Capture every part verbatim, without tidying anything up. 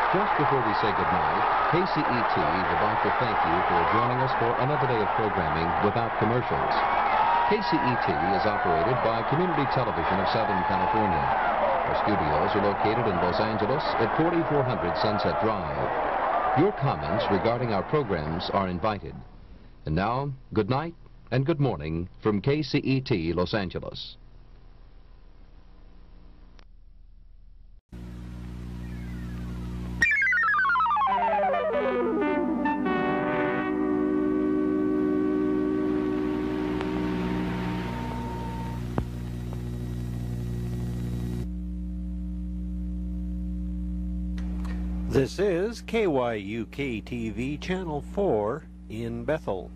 Just before we say goodnight, K C E T would like to thank you for joining us for another day of programming without commercials. K C E T is operated by Community Television of Southern California. Our studios are located in Los Angeles at forty-four hundred Sunset Drive. Your comments regarding our programs are invited. And now, good night and good morning from K C E T Los Angeles. This is K Y U K T V Channel four in Bethel.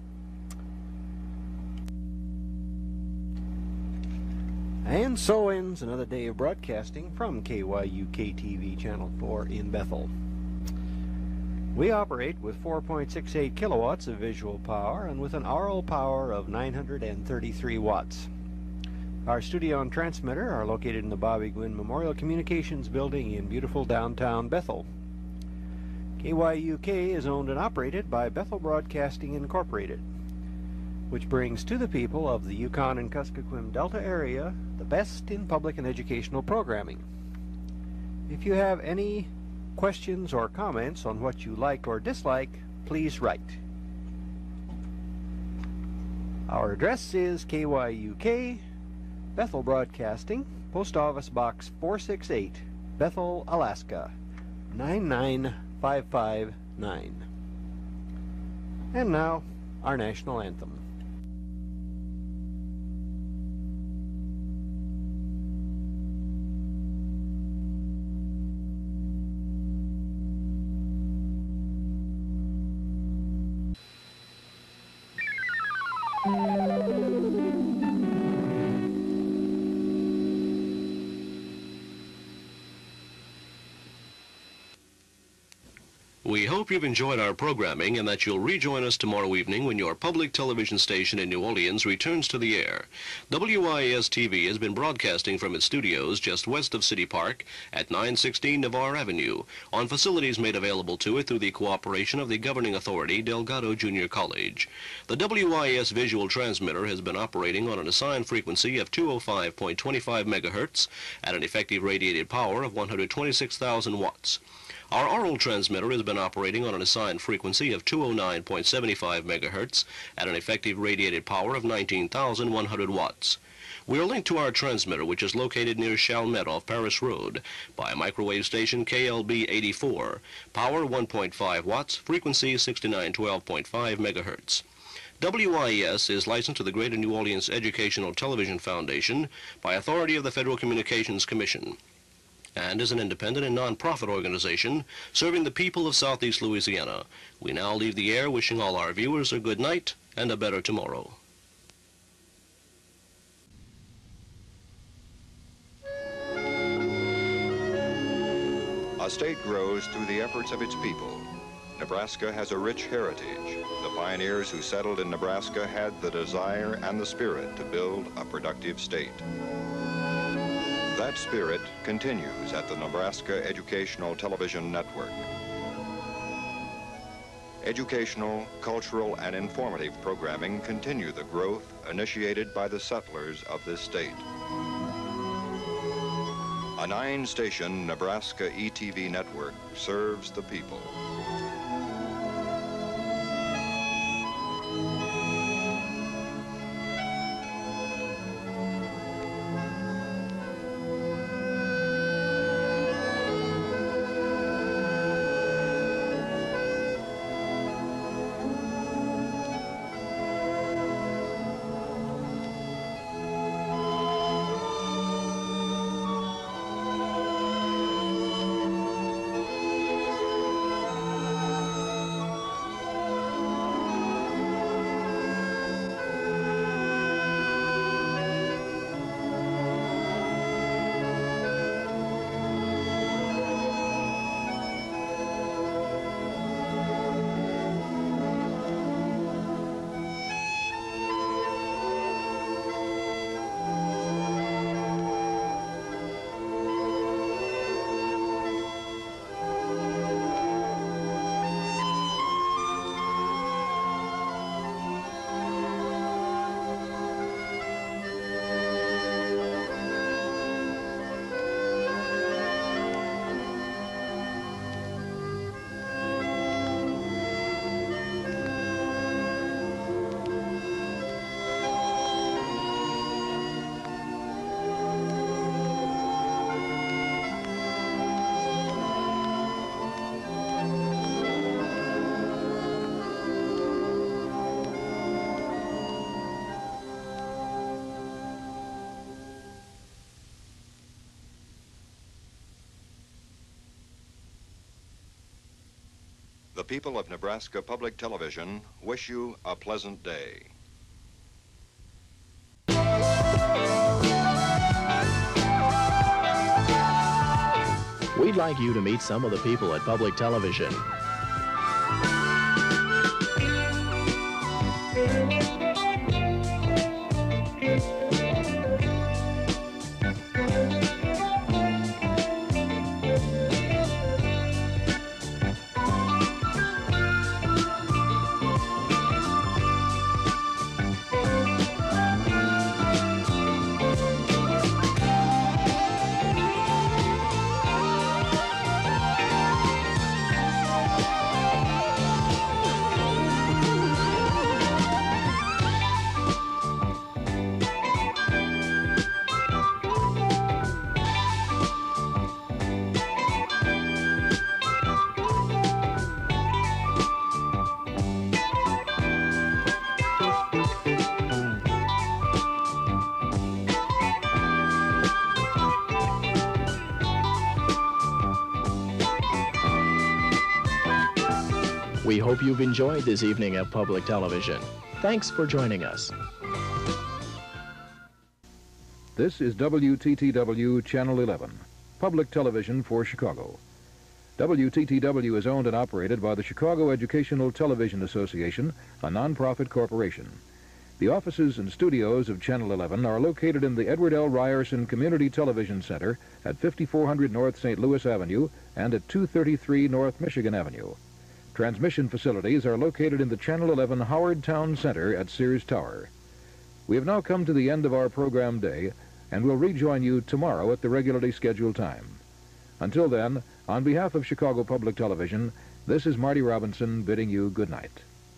And so ends another day of broadcasting from K Y U K T V Channel four in Bethel. We operate with four point six eight kilowatts of visual power and with an aural power of nine hundred thirty-three watts. Our studio and transmitter are located in the Bobby Gwynn Memorial Communications Building in beautiful downtown Bethel. K Y U K is owned and operated by Bethel Broadcasting Incorporated, which brings to the people of the Yukon and Kuskokwim Delta area the best in public and educational programming. If you have any questions or comments on what you like or dislike, please write. Our address is K Y U K, Bethel Broadcasting, Post Office Box four six eight, Bethel, Alaska, nine nine five five nine. And now, our national anthem. We hope you've enjoyed our programming and that you'll rejoin us tomorrow evening when your public television station in New Orleans returns to the air. W I A S T V has been broadcasting from its studios just west of City Park at nine sixteen Navarre Avenue on facilities made available to it through the cooperation of the governing authority, Delgado Junior College. The W I A S visual transmitter has been operating on an assigned frequency of two oh five point two five megahertz at an effective radiated power of one hundred twenty-six thousand watts. Our aural transmitter has been operating on an assigned frequency of two oh nine point seven five megahertz at an effective radiated power of nineteen thousand one hundred watts. We are linked to our transmitter, which is located near Chalmette off Paris Road, by a microwave station K L B eighty-four, power one point five watts, frequency sixty-nine twelve point five megahertz. W I A S is licensed to the Greater New Orleans Educational Television Foundation by authority of the Federal Communications Commission, and is an independent and non-profit organization serving the people of Southeast Louisiana. We now leave the air wishing all our viewers a good night and a better tomorrow. A state grows through the efforts of its people. Nebraska has a rich heritage. The pioneers who settled in Nebraska had the desire and the spirit to build a productive state. That spirit continues at the Nebraska Educational Television Network. Educational, cultural, and informative programming continue the growth initiated by the settlers of this state. A nine-station Nebraska E T V network serves the people. The people of Nebraska Public Television wish you a pleasant day. We'd like you to meet some of the people at Public Television. We hope you've enjoyed this evening of Public Television. Thanks for joining us. This is W T T W Channel eleven, Public Television for Chicago. W T T W is owned and operated by the Chicago Educational Television Association, a nonprofit corporation. The offices and studios of Channel eleven are located in the Edward L. Ryerson Community Television Center at fifty-four hundred North Saint Louis Avenue and at two thirty-three North Michigan Avenue. Transmission facilities are located in the Channel eleven Howard Town Center at Sears Tower. We have now come to the end of our program day, and we'll rejoin you tomorrow at the regularly scheduled time. Until then, on behalf of Chicago Public Television, this is Marty Robinson bidding you good night.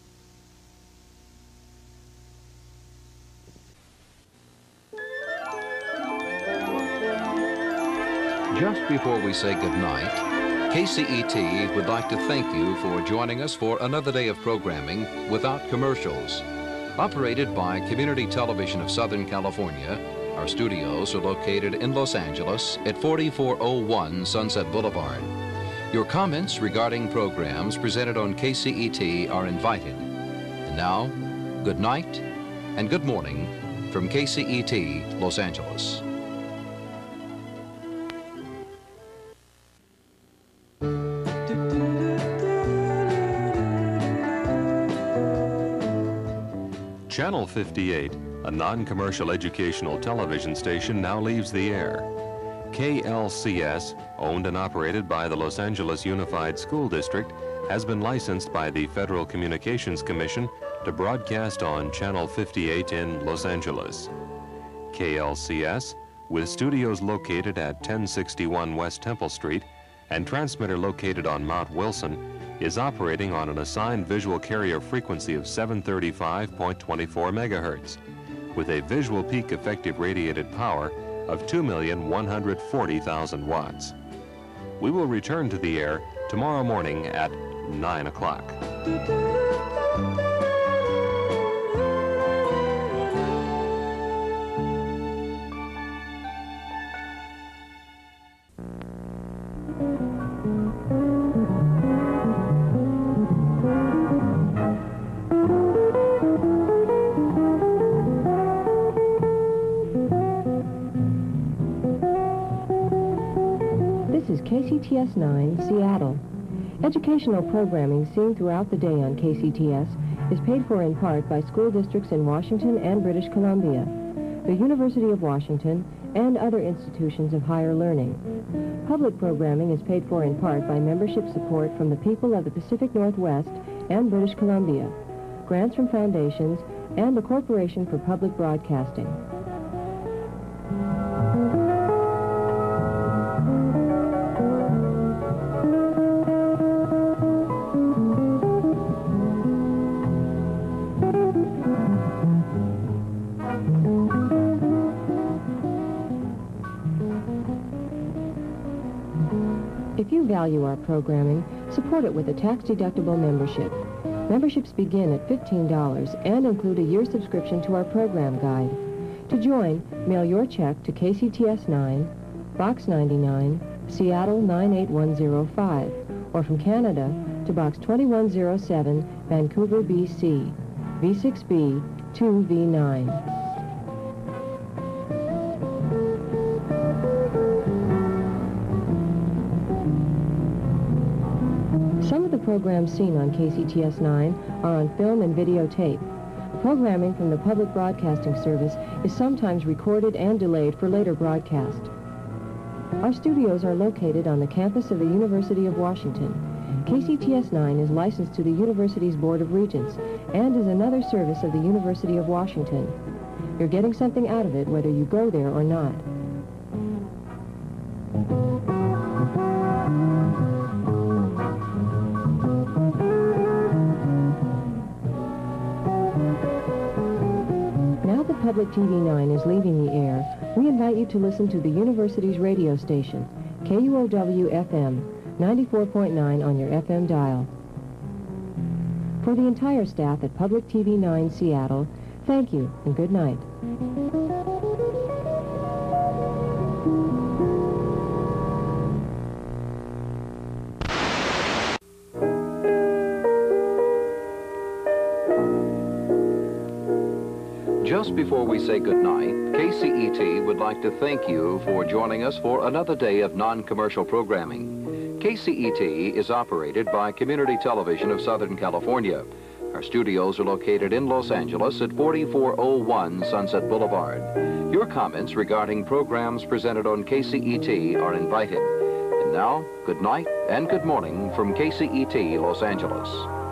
Just before we say good night, K C E T would like to thank you for joining us for another day of programming without commercials. Operated by Community Television of Southern California, our studios are located in Los Angeles at forty-four oh one Sunset Boulevard. Your comments regarding programs presented on K C E T are invited. And now, good night and good morning from K C E T Los Angeles. Channel fifty-eight, a non-commercial educational television station, now leaves the air. K L C S, owned and operated by the Los Angeles Unified School District, has been licensed by the Federal Communications Commission to broadcast on Channel fifty-eight in Los Angeles. K L C S, with studios located at ten sixty-one West Temple Street and transmitter located on Mount Wilson, is operating on an assigned visual carrier frequency of seven thirty-five point two four megahertz, with a visual peak effective radiated power of two million one hundred forty thousand watts. We will return to the air tomorrow morning at nine o'clock. K C T S nine, Seattle. Educational programming seen throughout the day on K C T S is paid for in part by school districts in Washington and British Columbia, the University of Washington, and other institutions of higher learning. Public programming is paid for in part by membership support from the people of the Pacific Northwest and British Columbia, grants from foundations, and the Corporation for Public Broadcasting. If you value our programming, support it with a tax-deductible membership. Memberships begin at fifteen dollars and include a year subscription to our program guide. To join, mail your check to K C T S nine, Box ninety-nine, Seattle nine eight one zero five, or from Canada, to Box twenty-one oh seven, Vancouver, B C, V six B two V nine. Some of the programs seen on K C T S nine are on film and videotape. Programming from the Public Broadcasting Service is sometimes recorded and delayed for later broadcast. Our studios are located on the campus of the University of Washington. K C T S nine is licensed to the university's Board of Regents and is another service of the University of Washington. You're getting something out of it whether you go there or not. Public T V nine is leaving the air, we invite you to listen to the university's radio station, K U O W F M, ninety-four point nine on your F M dial. For the entire staff at Public T V nine Seattle, thank you and good night. Just before we say goodnight, K C E T would like to thank you for joining us for another day of non-commercial programming. K C E T is operated by Community Television of Southern California. Our studios are located in Los Angeles at forty-four oh one Sunset Boulevard. Your comments regarding programs presented on K C E T are invited. And now, good night and good morning from K C E T Los Angeles.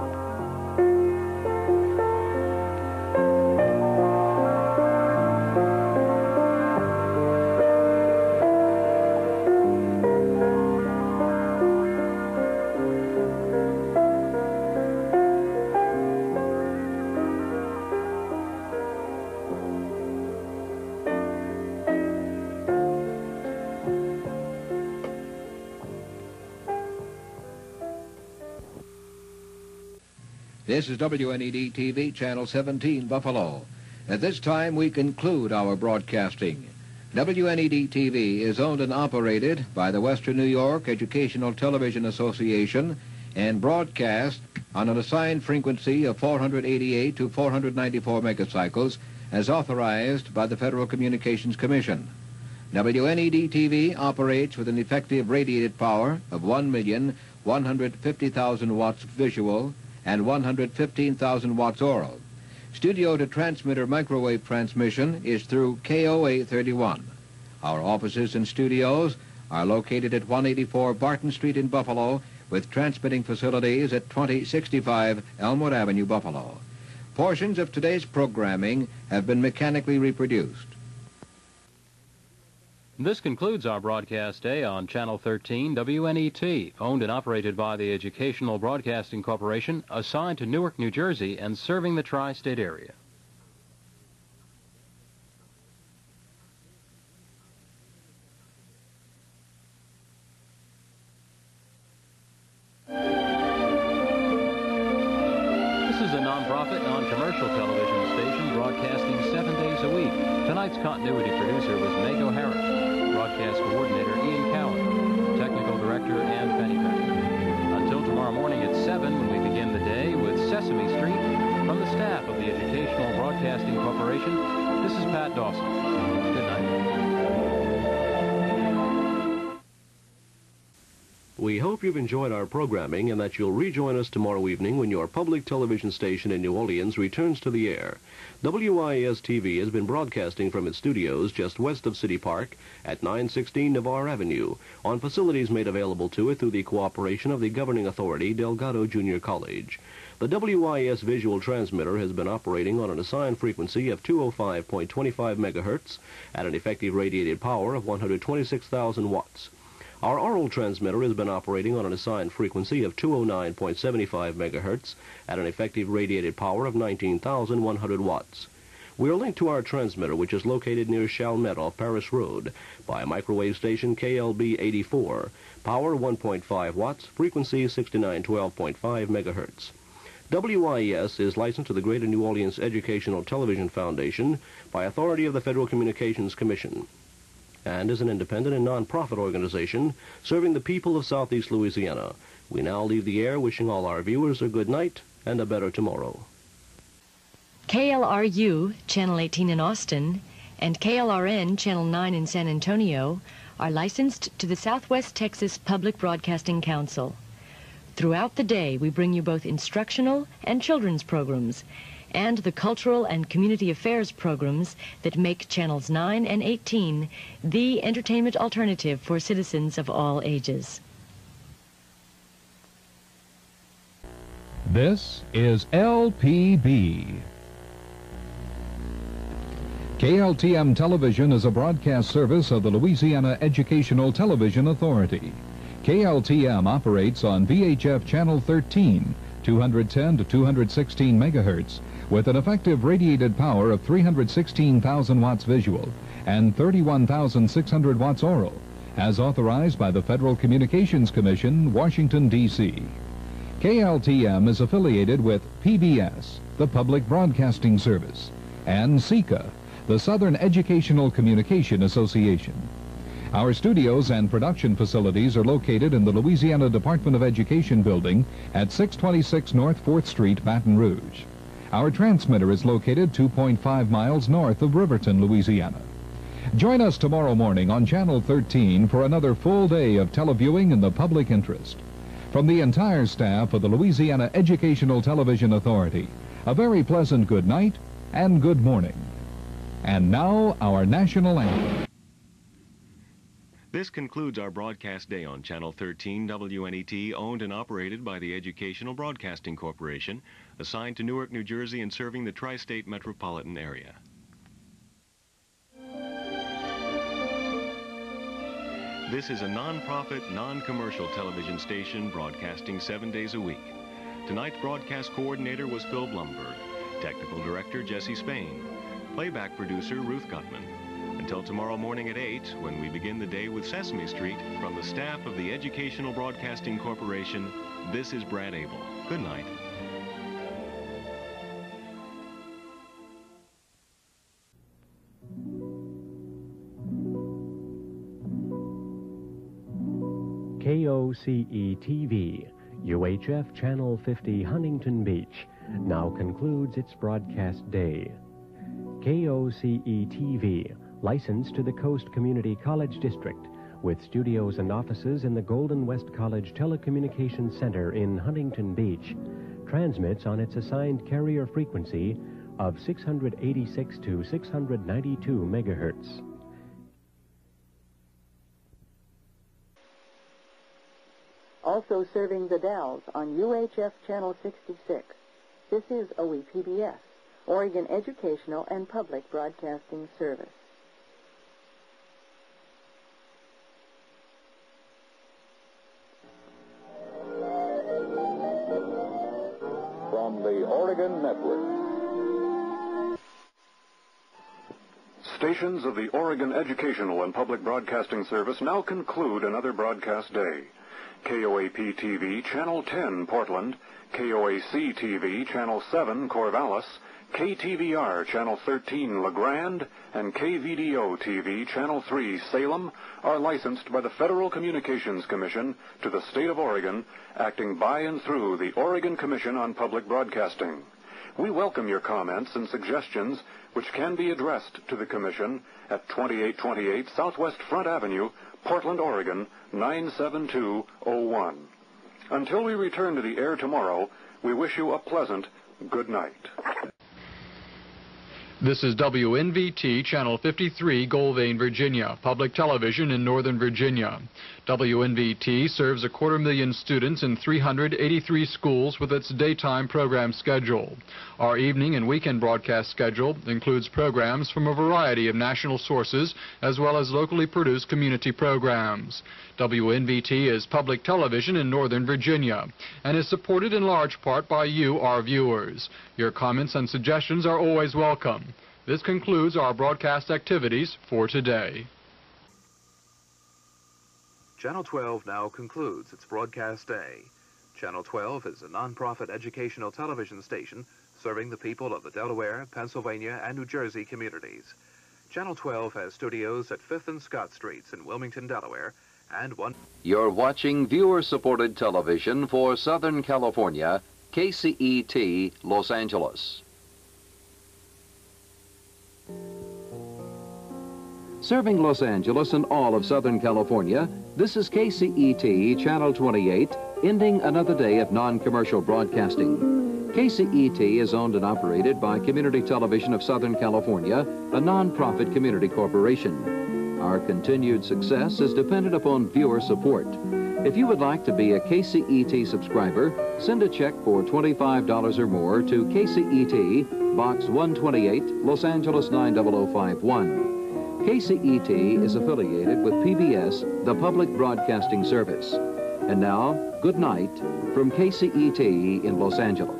This is W N E D T V, Channel seventeen, Buffalo. At this time, we conclude our broadcasting. W N E D T V is owned and operated by the Western New York Educational Television Association and broadcast on an assigned frequency of four hundred eighty-eight to four hundred ninety-four megacycles as authorized by the Federal Communications Commission. W N E D T V operates with an effective radiated power of one million one hundred fifty thousand watts visual and one hundred fifteen thousand watts oral. Studio to transmitter microwave transmission is through K O A thirty-one. Our offices and studios are located at one eighty-four Barton Street in Buffalo with transmitting facilities at twenty sixty-five Elmwood Avenue, Buffalo. Portions of today's programming have been mechanically reproduced. This concludes our broadcast day on Channel thirteen W N E T, owned and operated by the Educational Broadcasting Corporation, assigned to Newark, New Jersey, and serving the tri-state area. This is a non-profit, non-commercial television station broadcasting seven days a week. Tonight's continuity producer was Meg O'Hara. Broadcast coordinator Ian Cowan, technical director Ann Pennypacker. Until tomorrow morning at seven, when we begin the day with Sesame Street, from the staff of the Educational Broadcasting Corporation, this is Pat Dawson. Good night. We hope you've enjoyed our programming and that you'll rejoin us tomorrow evening when your public television station in New Orleans returns to the air. W I A S T V has been broadcasting from its studios just west of City Park at nine sixteen Navarre Avenue on facilities made available to it through the cooperation of the governing authority, Delgado Junior College. The W I A S visual transmitter has been operating on an assigned frequency of two oh five point two five megahertz at an effective radiated power of one hundred twenty-six thousand watts. Our oral transmitter has been operating on an assigned frequency of two oh nine point seven five megahertz at an effective radiated power of nineteen thousand one hundred watts. We are linked to our transmitter, which is located near Chalmette off Paris Road, by a microwave station K L B eighty-four, power one point five watts, frequency sixty-nine twelve point five megahertz. W I A S is licensed to the Greater New Orleans Educational Television Foundation by authority of the Federal Communications Commission. and is an independent and non-profit organization serving the people of Southeast Louisiana. We now leave the air wishing all our viewers a good night and a better tomorrow. K L R U, Channel eighteen in Austin, and K L R N, Channel nine in San Antonio, are licensed to the Southwest Texas Public Broadcasting Council. Throughout the day, we bring you both instructional and children's programs, and the cultural and community affairs programs that make Channels nine and eighteen the entertainment alternative for citizens of all ages. This is L P B. K L T M Television is a broadcast service of the Louisiana Educational Television Authority. K L T M operates on V H F Channel thirteen, two hundred ten to two hundred sixteen megahertz, with an effective radiated power of three hundred sixteen thousand watts visual and thirty-one thousand six hundred watts oral, as authorized by the Federal Communications Commission, Washington, D C K L T M is affiliated with P B S, the Public Broadcasting Service, and S E C A, the Southern Educational Communication Association. Our studios and production facilities are located in the Louisiana Department of Education building at six twenty-six North fourth Street, Baton Rouge. Our transmitter is located two point five miles north of Riverton, Louisiana. Join us tomorrow morning on Channel thirteen for another full day of televiewing in the public interest. From the entire staff of the Louisiana Educational Television Authority, a very pleasant good night and good morning. And now, our national anthem. This concludes our broadcast day on Channel thirteen W N E T, owned and operated by the Educational Broadcasting Corporation, assigned to Newark, New Jersey, and serving the tri-state metropolitan area. This is a non-profit, non-commercial television station broadcasting seven days a week. Tonight's broadcast coordinator was Phil Blumberg, technical director Jesse Spain, playback producer Ruth Gutman. Until tomorrow morning at eight, when we begin the day with Sesame Street, from the staff of the Educational Broadcasting Corporation, this is Brad Abel. Good night. K O C E T V, U H F Channel fifty, Huntington Beach, now concludes its broadcast day. K O C E T V, licensed to the Coast Community College District, with studios and offices in the Golden West College Telecommunications Center in Huntington Beach, transmits on its assigned carrier frequency of six hundred eighty-six to six hundred ninety-two megahertz. Also serving the Dalles on U H F Channel sixty-six. This is O E P B S, Oregon Educational and Public Broadcasting Service. From the Oregon Network. Stations of the Oregon Educational and Public Broadcasting Service now conclude another broadcast day. K O A P T V, Channel ten, Portland, K O A C T V, Channel seven, Corvallis, K T V R, Channel thirteen, La Grande, and K V D O T V, Channel three, Salem, are licensed by the Federal Communications Commission to the state of Oregon, acting by and through the Oregon Commission on Public Broadcasting. We welcome your comments and suggestions, which can be addressed to the Commission at twenty-eight twenty-eight Southwest Front Avenue, Portland, Oregon, nine seven two oh one. Until we return to the air tomorrow, we wish you a pleasant good night. This is W N V T, Channel fifty-three, Goldvein, Virginia, public television in Northern Virginia. W N V T serves a quarter million students in three hundred eighty-three schools with its daytime program schedule. Our evening and weekend broadcast schedule includes programs from a variety of national sources as well as locally produced community programs. W N V T is public television in Northern Virginia and is supported in large part by you, our viewers. Your comments and suggestions are always welcome. This concludes our broadcast activities for today. Channel twelve now concludes its broadcast day. Channel twelve is a nonprofit educational television station serving the people of the Delaware, Pennsylvania, and New Jersey communities. Channel twelve has studios at fifth and Scott Streets in Wilmington, Delaware, and one... You're watching viewer-supported television for Southern California, K C E T, Los Angeles. Serving Los Angeles and all of Southern California, this is K C E T, Channel twenty-eight, ending another day of non-commercial broadcasting. K C E T is owned and operated by Community Television of Southern California, a non-profit community corporation. Our continued success is dependent upon viewer support. If you would like to be a K C E T subscriber, send a check for twenty-five dollars or more to K C E T, Box one twenty-eight, Los Angeles nine zero zero five one. K C E T is affiliated with P B S, the Public Broadcasting Service. And now, good night from K C E T in Los Angeles.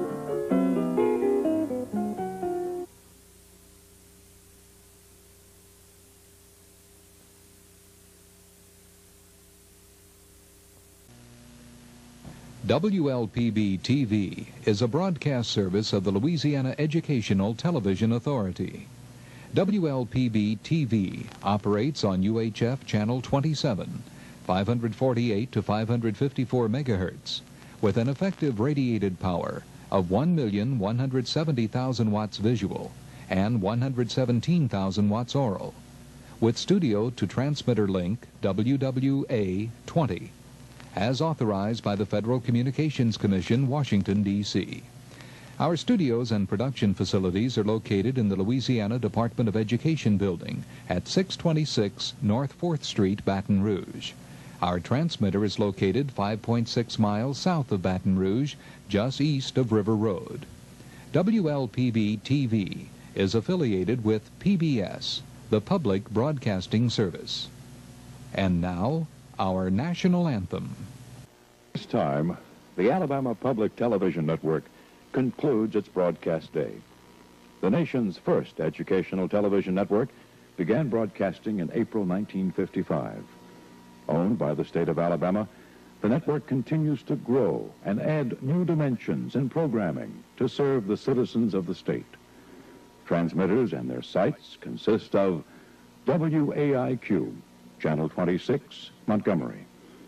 W L P B T V is a broadcast service of the Louisiana Educational Television Authority. W L P B T V operates on U H F Channel twenty-seven, five forty-eight to five fifty-four megahertz, with an effective radiated power of one million one hundred seventy thousand watts visual and one hundred seventeen thousand watts oral, with studio to transmitter link W W A twenty, as authorized by the Federal Communications Commission, Washington, D C Our studios and production facilities are located in the Louisiana Department of Education building at six twenty-six North fourth Street, Baton Rouge. Our transmitter is located five point six miles south of Baton Rouge, just east of River Road. W L P B T V is affiliated with P B S, the Public Broadcasting Service. And now, our national anthem. This time, the Alabama Public Television Network concludes its broadcast day. The nation's first educational television network began broadcasting in April nineteen fifty-five. Owned by the state of Alabama, the network continues to grow and add new dimensions in programming to serve the citizens of the state. Transmitters and their sites consist of W A I Q, Channel twenty-six, Montgomery;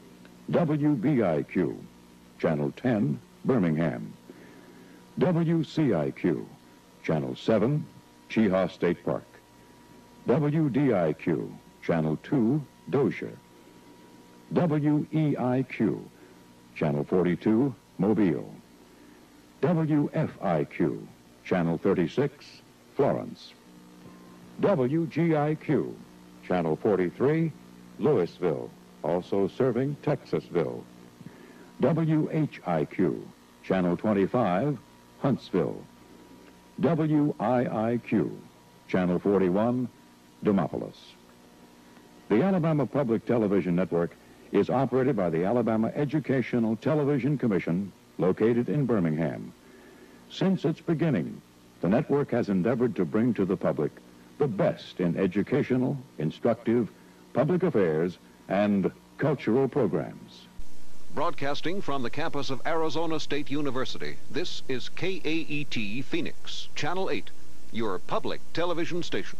W B I Q, Channel ten, Birmingham; W C I Q, Channel seven, Chehaw State Park; W D I Q, Channel two, Dozier; W E I Q, Channel forty-two, Mobile; W F I Q, Channel thirty-six, Florence; W G I Q, Channel forty-three, Louisville, also serving Texasville; W H I Q, Channel twenty-five, Huntsville; W I I Q, Channel forty-one, Demopolis. The Alabama Public Television Network is operated by the Alabama Educational Television Commission, located in Birmingham. Since its beginning, the network has endeavored to bring to the public the best in educational, instructive, public affairs, and cultural programs. Broadcasting from the campus of Arizona State University, this is K A E T Phoenix, Channel eight, your public television station.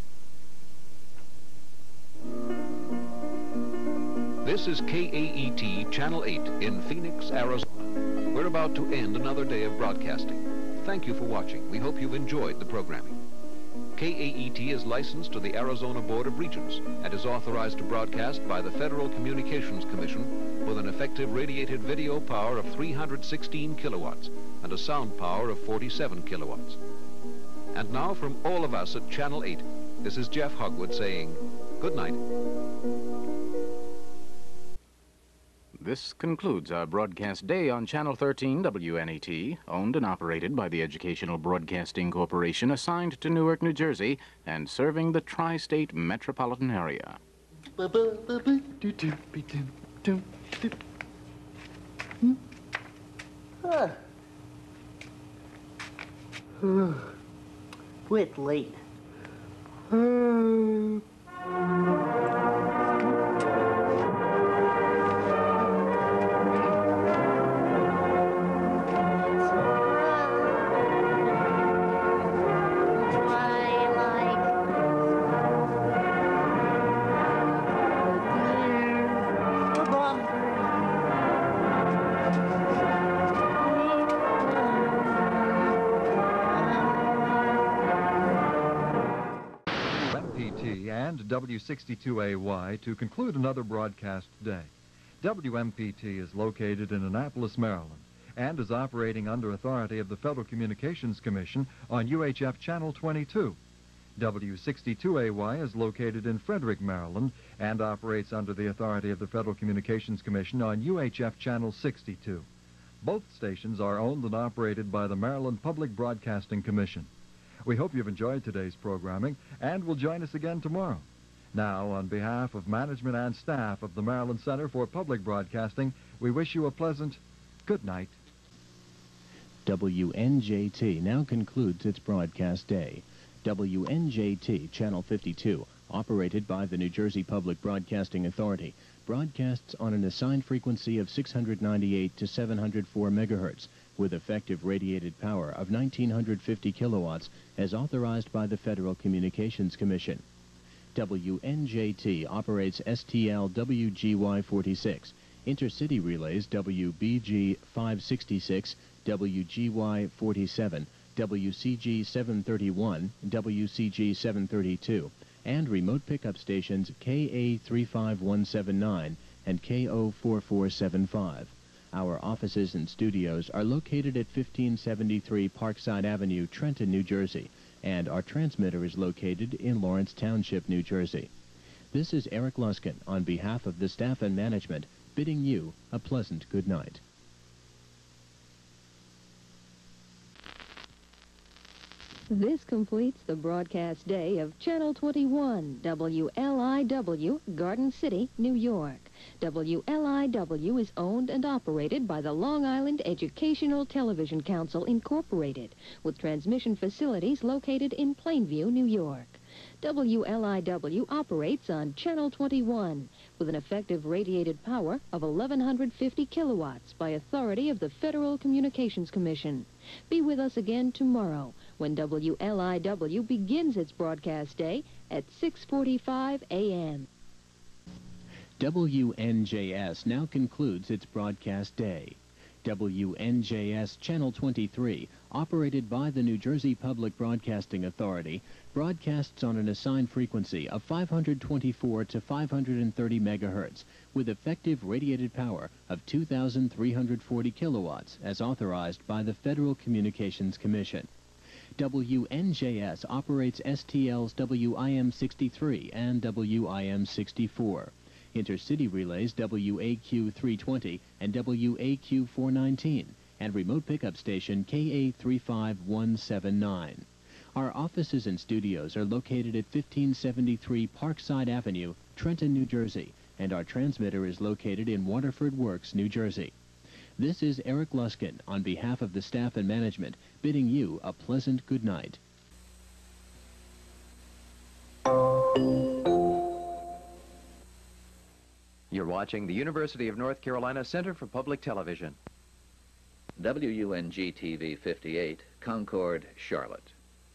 This is K A E T Channel eight in Phoenix, Arizona. We're about to end another day of broadcasting. Thank you for watching. We hope you've enjoyed the programming. K A E T is licensed to the Arizona Board of Regents and is authorized to broadcast by the Federal Communications Commission with an effective radiated video power of three hundred sixteen kilowatts and a sound power of forty-seven kilowatts. And now from all of us at Channel eight, this is Jeff Hogwood saying good night. This concludes our broadcast day on Channel thirteen W N E T, owned and operated by the Educational Broadcasting Corporation, assigned to Newark, New Jersey, and serving the tri-state metropolitan area. Quit late. Twilight W sixty-two A Y to conclude another broadcast day. W M P T is located in Annapolis, Maryland, and is operating under authority of the Federal Communications Commission on U H F Channel twenty-two. W sixty-two A Y is located in Frederick, Maryland, and operates under the authority of the Federal Communications Commission on U H F Channel sixty-two. Both stations are owned and operated by the Maryland Public Broadcasting Commission. We hope you've enjoyed today's programming and will join us again tomorrow. Now, on behalf of management and staff of the Maryland Center for Public Broadcasting, we wish you a pleasant good night. W N J T now concludes its broadcast day. W N J T, Channel fifty-two, operated by the New Jersey Public Broadcasting Authority, broadcasts on an assigned frequency of six hundred ninety-eight to seven hundred four megahertz, with effective radiated power of one thousand nine hundred fifty kilowatts, as authorized by the Federal Communications Commission. W N J T operates S T L W G Y forty-six, intercity relays W B G five sixty-six, W G Y forty-seven, W C G seven thirty-one, W C G seven thirty-two, and remote pickup stations K A three five one seven nine and K O four four seven five. Our offices and studios are located at fifteen seventy-three Parkside Avenue, Trenton, New Jersey, and our transmitter is located in Lawrence Township, New Jersey. This is Eric Luskin on behalf of the staff and management, bidding you a pleasant good night. This completes the broadcast day of Channel twenty-one, W L I W, Garden City, New York. W L I W is owned and operated by the Long Island Educational Television Council, Incorporated, with transmission facilities located in Plainview, New York. W L I W operates on Channel twenty-one with an effective radiated power of eleven fifty kilowatts by authority of the Federal Communications Commission. Be with us again tomorrow when W L I W begins its broadcast day at six forty-five a m W N J S now concludes its broadcast day. W N J S Channel twenty-three, operated by the New Jersey Public Broadcasting Authority, broadcasts on an assigned frequency of five hundred twenty-four to five hundred thirty megahertz, with effective radiated power of two thousand three hundred forty kilowatts, as authorized by the Federal Communications Commission. W N J S operates S T L's W I M sixty-three and W I M sixty-four. Intercity relays W A Q three twenty and W A Q four nineteen, and remote pickup station K A three five one seven nine. Our offices and studios are located at fifteen seventy-three Parkside Avenue, Trenton, New Jersey, and our transmitter is located in Waterford Works, New Jersey. This is Eric Luskin on behalf of the staff and management, bidding you a pleasant good night. You're watching the University of North Carolina Center for Public Television. W U N G T V fifty-eight, Concord, Charlotte.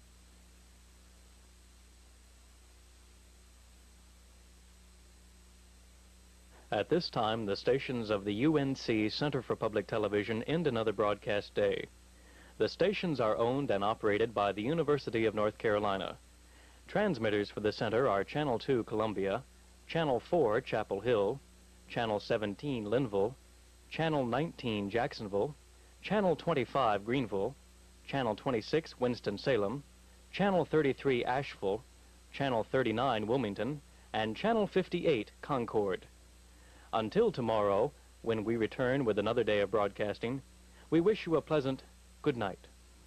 At this time, the stations of the U N C Center for Public Television end another broadcast day. The stations are owned and operated by the University of North Carolina. Transmitters for the center are Channel two, Columbia, Channel four, Chapel Hill, Channel seventeen, Linville, Channel nineteen, Jacksonville, Channel twenty-five, Greenville, Channel twenty-six, Winston-Salem, Channel thirty-three, Asheville, Channel thirty-nine, Wilmington, and Channel fifty-eight, Concord. Until tomorrow, when we return with another day of broadcasting, we wish you a pleasant good night.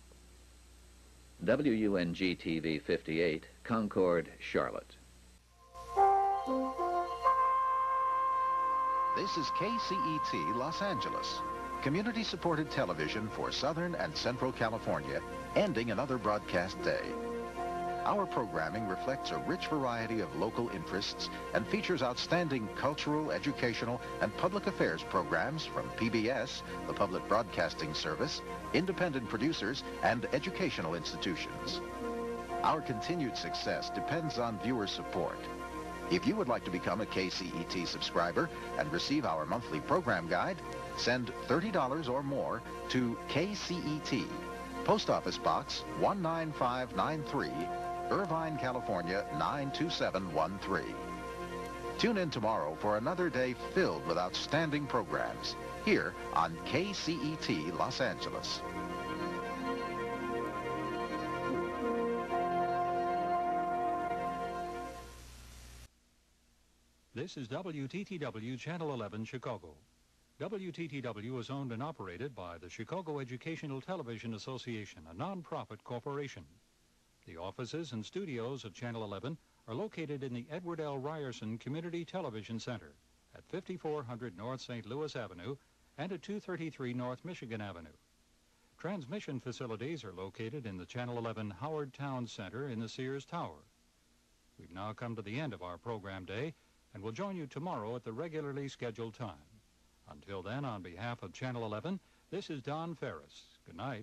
W U N G T V fifty-eight, Concord, Charlotte. This is K C E T Los Angeles, community-supported television for Southern and Central California, ending another broadcast day. Our programming reflects a rich variety of local interests and features outstanding cultural, educational, and public affairs programs from P B S, the Public Broadcasting Service, independent producers, and educational institutions. Our continued success depends on viewer support. If you would like to become a K C E T subscriber and receive our monthly program guide, send thirty dollars or more to K C E T, Post Office Box one nine five nine three, Irvine, California, nine two seven one three. Tune in tomorrow for another day filled with outstanding programs here on K C E T Los Angeles. This is W T T W Channel eleven, Chicago. W T T W is owned and operated by the Chicago Educational Television Association, a non-profit corporation. The offices and studios of Channel eleven are located in the Edward L. Ryerson Community Television Center at fifty-four hundred North Saint Louis Avenue and at two thirty-three North Michigan Avenue. Transmission facilities are located in the Channel eleven Howard Town Center in the Sears Tower. We've now come to the end of our program day, and we'll join you tomorrow at the regularly scheduled time. Until then, on behalf of Channel eleven, this is Don Ferris. Good night.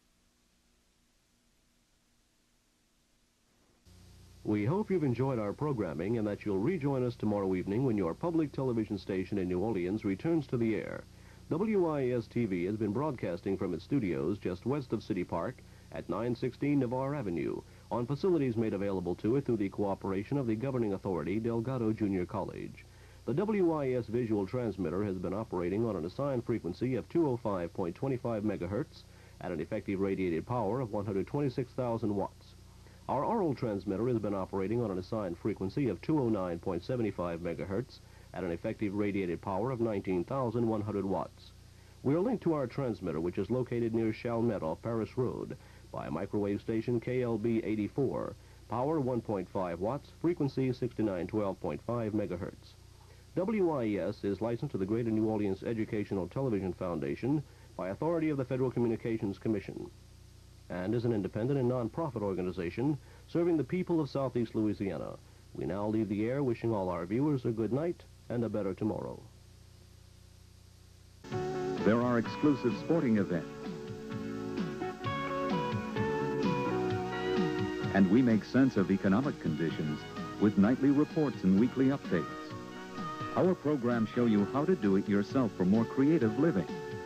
We hope you've enjoyed our programming and that you'll rejoin us tomorrow evening when your public television station in New Orleans returns to the air. W I S T V has been broadcasting from its studios just west of City Park at nine sixteen Navarre Avenue on facilities made available to it through the cooperation of the governing authority, Delgado Junior College. The W I S visual transmitter has been operating on an assigned frequency of two oh five point two five megahertz at an effective radiated power of one hundred twenty-six thousand watts. Our oral transmitter has been operating on an assigned frequency of two oh nine point seven five megahertz at an effective radiated power of nineteen thousand one hundred watts. We are linked to our transmitter, which is located near Chalmette off Paris Road, by a microwave station K L B eighty-four, power one point five watts, frequency sixty-nine twelve point five megahertz. W I S is licensed to the Greater New Orleans Educational Television Foundation by authority of the Federal Communications Commission, and is an independent and non-profit organization serving the people of Southeast Louisiana. We now leave the air wishing all our viewers a good night and a better tomorrow. There are exclusive sporting events, and we make sense of economic conditions with nightly reports and weekly updates. Our programs show you how to do it yourself for more creative living.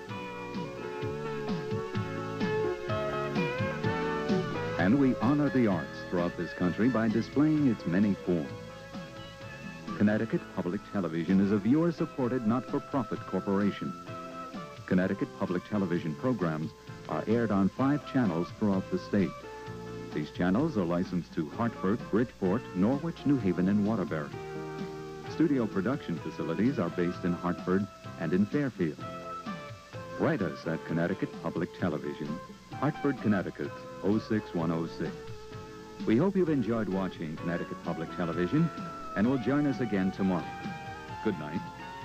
And we honor the arts throughout this country by displaying its many forms. Connecticut Public Television is a viewer-supported, not-for-profit corporation. Connecticut Public Television programs are aired on five channels throughout the state. These channels are licensed to Hartford, Bridgeport, Norwich, New Haven, and Waterbury. Studio production facilities are based in Hartford and in Fairfield. Write us at Connecticut Public Television, Hartford, Connecticut, oh six one oh six. We hope you've enjoyed watching Connecticut Public Television, and will join us again tomorrow. Good night.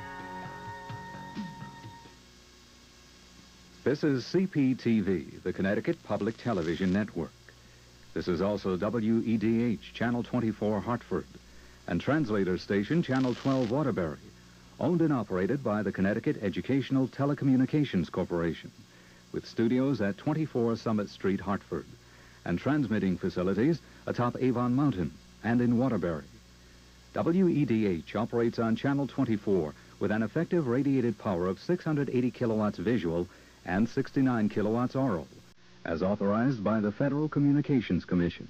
This is C P T V, the Connecticut Public Television Network. This is also W E D H, Channel twenty-four, Hartford, and translator station Channel twelve, Waterbury, owned and operated by the Connecticut Educational Telecommunications Corporation, with studios at twenty-four Summit Street, Hartford, and transmitting facilities atop Avon Mountain and in Waterbury. W E D H operates on Channel twenty-four with an effective radiated power of six hundred eighty kilowatts visual and sixty-nine kilowatts oral, as authorized by the Federal Communications Commission.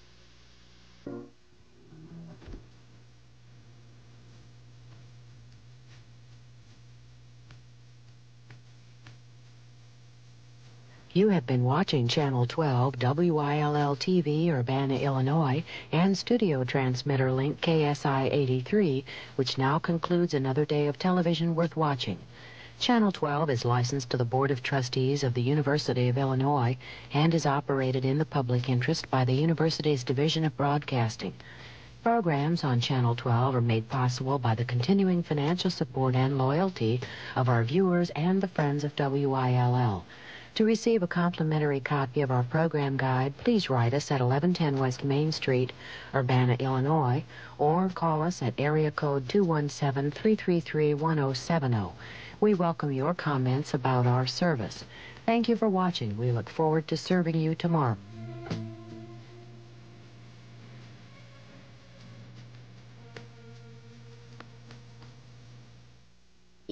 You have been watching Channel twelve, W I L L T V, Urbana, Illinois, and studio transmitter link K S I eighty-three, which now concludes another day of television worth watching. Channel twelve is licensed to the Board of Trustees of the University of Illinois and is operated in the public interest by the university's Division of Broadcasting. Programs on Channel twelve are made possible by the continuing financial support and loyalty of our viewers and the friends of W I L L. To receive a complimentary copy of our program guide, please write us at eleven ten West Main Street, Urbana, Illinois, or call us at area code two one seven, three three three, one oh seven oh. We welcome your comments about our service. Thank you for watching. We look forward to serving you tomorrow.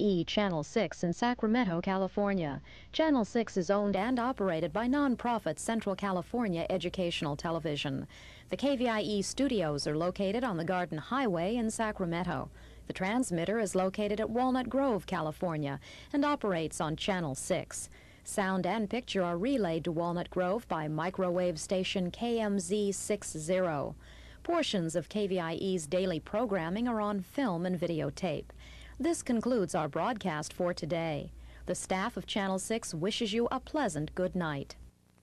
E Channel six in Sacramento, California. Channel six is owned and operated by nonprofit Central California Educational Television. The K V I E studios are located on the Garden Highway in Sacramento. The transmitter is located at Walnut Grove, California, and operates on Channel six. Sound and picture are relayed to Walnut Grove by microwave station K M Z sixty. Portions of K V I E's daily programming are on film and videotape. This concludes our broadcast for today. The staff of Channel six wishes you a pleasant good night.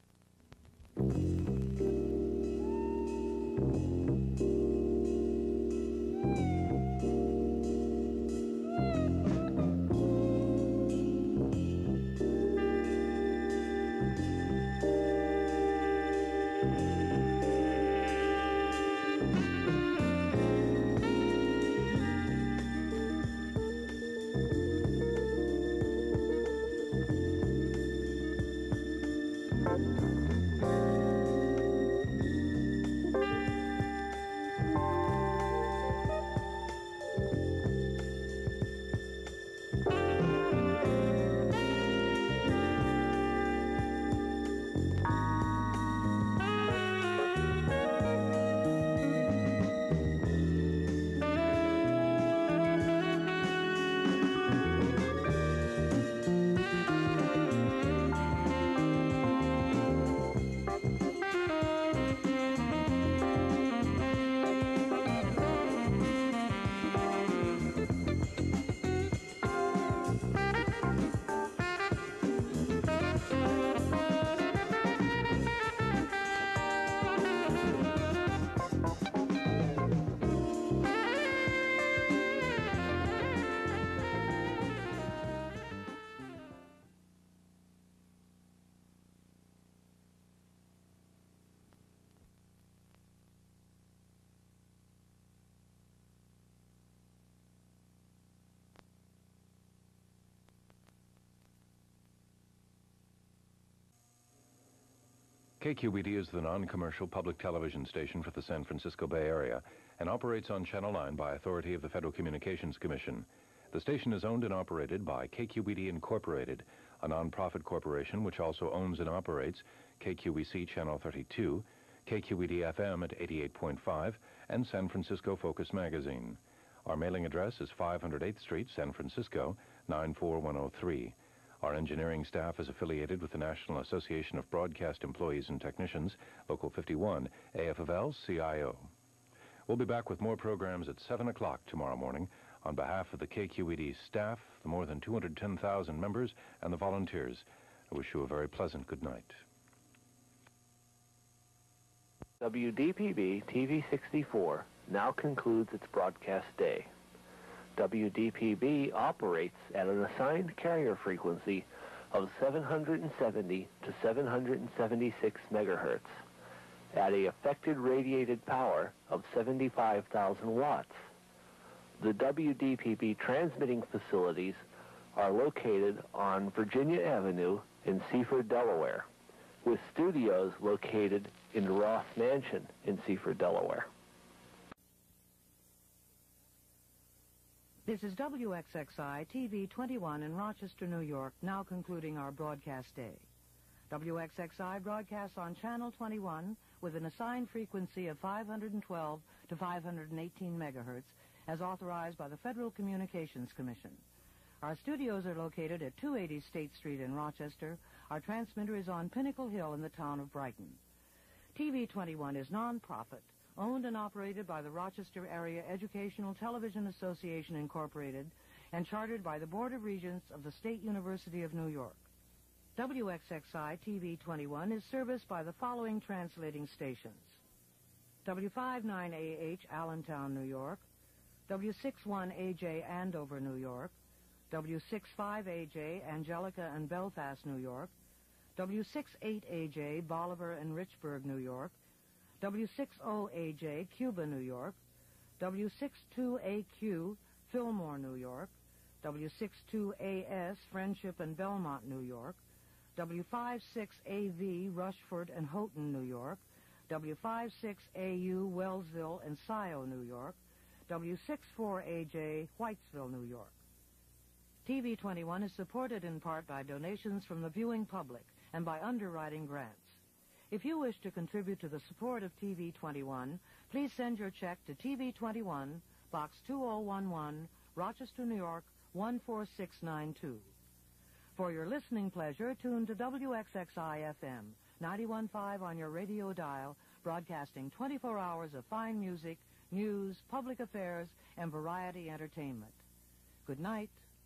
K Q B D is the non-commercial public television station for the San Francisco Bay Area and operates on Channel nine by authority of the Federal Communications Commission. The station is owned and operated by K Q B D Incorporated, a non-profit corporation which also owns and operates K Q B C Channel thirty-two, K Q B D F M at eighty-eight point five, and San Francisco Focus Magazine. Our mailing address is five hundred eighth Street, San Francisco, nine four one oh three. Our engineering staff is affiliated with the National Association of Broadcast Employees and Technicians, Local fifty-one, A F of L C I O. We'll be back with more programs at seven o'clock tomorrow morning. On behalf of the K Q E D staff, the more than two hundred ten thousand members, and the volunteers, I wish you a very pleasant good night. W D P B T V sixty-four now concludes its broadcast day. W D P B operates at an assigned carrier frequency of seven hundred seventy to seven hundred seventy-six megahertz at a effective radiated power of seventy-five thousand watts. The W D P B transmitting facilities are located on Virginia Avenue in Seaford, Delaware, with studios located in the Ross Mansion in Seaford, Delaware. This is W X X I T V twenty-one in Rochester, New York, now concluding our broadcast day. W X X I broadcasts on Channel twenty-one with an assigned frequency of five hundred twelve to five hundred eighteen megahertz as authorized by the Federal Communications Commission. Our studios are located at two eighty State Street in Rochester. Our transmitter is on Pinnacle Hill in the town of Brighton. T V twenty-one is non-profit, owned and operated by the Rochester Area Educational Television Association, Incorporated, and chartered by the Board of Regents of the State University of New York. W X X I T V twenty-one is serviced by the following translating stations: W fifty-nine A H, Allentown, New York; W sixty-one A J, Andover, New York; W sixty-five A J, Angelica and Belfast, New York; W sixty-eight A J, Bolivar and Richburg, New York; W sixty A J, Cuba, New York; W sixty-two A Q, Fillmore, New York; W sixty-two A S, Friendship and Belmont, New York; W fifty-six A V, Rushford and Houghton, New York; W fifty-six A U, Wellsville and Scio, New York; W sixty-four A J, Whitesville, New York. T V twenty-one is supported in part by donations from the viewing public and by underwriting grants. If you wish to contribute to the support of T V twenty-one, please send your check to T V twenty-one, Box two oh one one, Rochester, New York, one four six nine two. For your listening pleasure, tune to W X X I F M, ninety-one point five on your radio dial, broadcasting twenty-four hours of fine music, news, public affairs, and variety entertainment. Good night.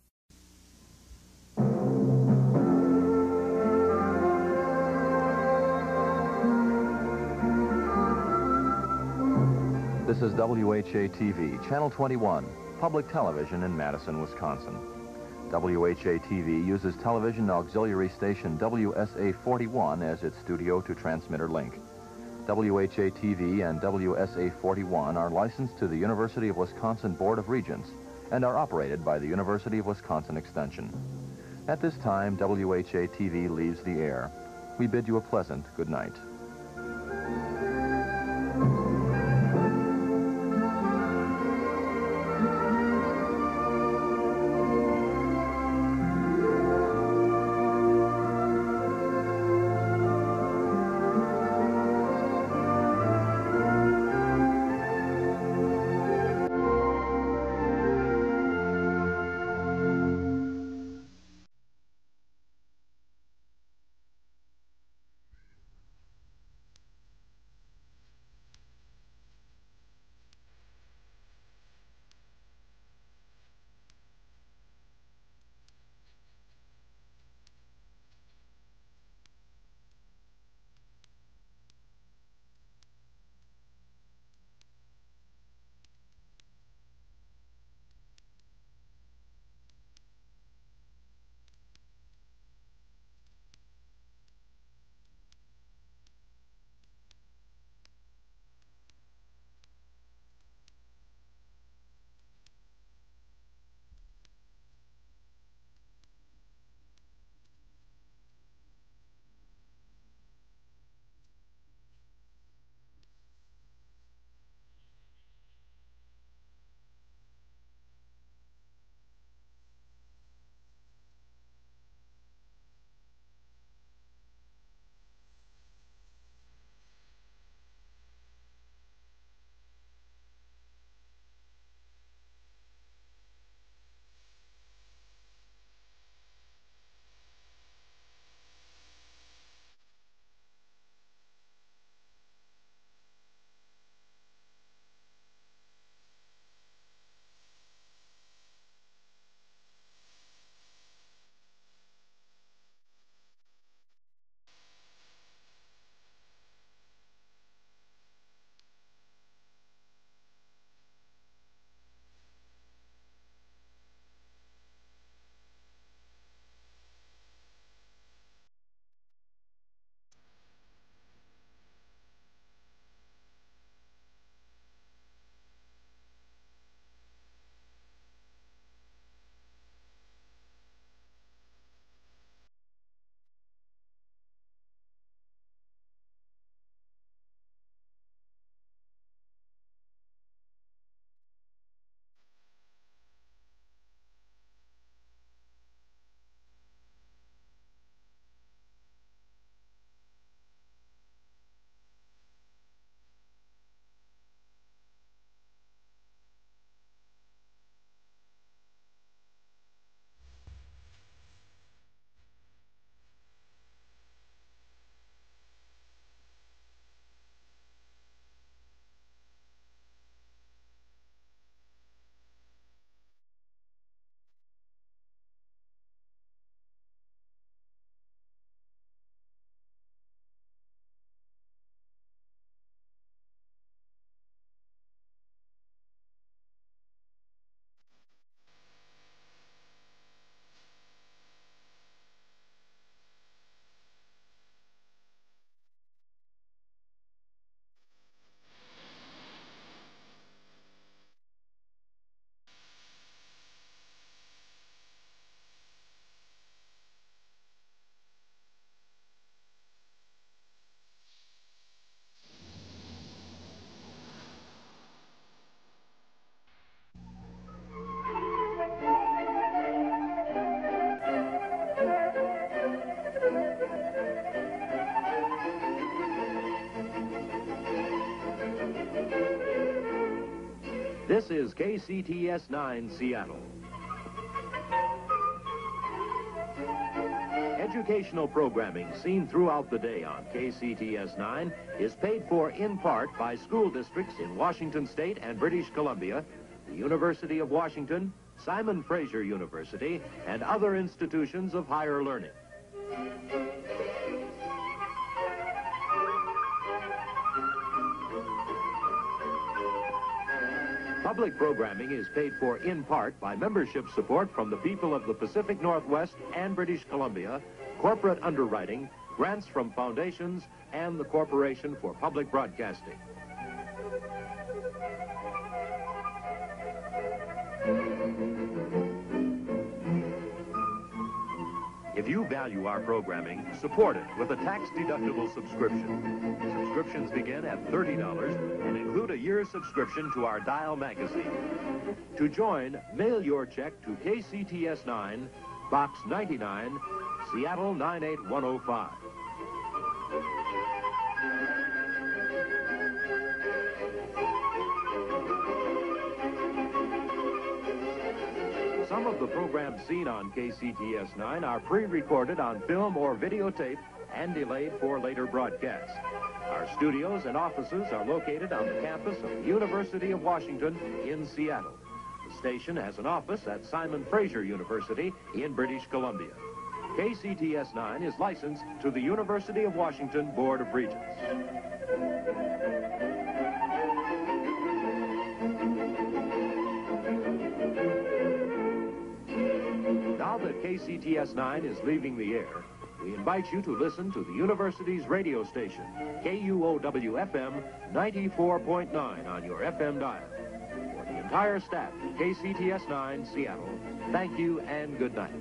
This is W H A T V, Channel twenty-one, public television in Madison, Wisconsin. W H A T V uses television auxiliary station W S A forty-one as its studio to transmitter link. W H A T V and W S A forty-one are licensed to the University of Wisconsin Board of Regents and are operated by the University of Wisconsin Extension. At this time, W H A T V leaves the air. We bid you a pleasant good night. This is K C T S nine Seattle. Educational programming seen throughout the day on K C T S nine is paid for in part by school districts in Washington State and British Columbia, the University of Washington, Simon Fraser University, and other institutions of higher learning. Public programming is paid for in part by membership support from the people of the Pacific Northwest and British Columbia, corporate underwriting, grants from foundations, and the Corporation for Public Broadcasting. If you value our programming, support it with a tax-deductible subscription. Subscriptions begin at thirty dollars and include a year's subscription to our Dial magazine. To join, mail your check to K C T S nine, Box ninety-nine, Seattle nine eight one oh five. Some of the programs seen on K C T S nine are pre-recorded on film or videotape and delayed for later broadcast. Our studios and offices are located on the campus of the University of Washington in Seattle. The station has an office at Simon Fraser University in British Columbia. K C T S nine is licensed to the University of Washington Board of Regents. Now that K C T S nine is leaving the air, we invite you to listen to the university's radio station, K U O W F M ninety-four point nine on your F M dial. For the entire staff at K C T S nine Seattle, thank you and good night.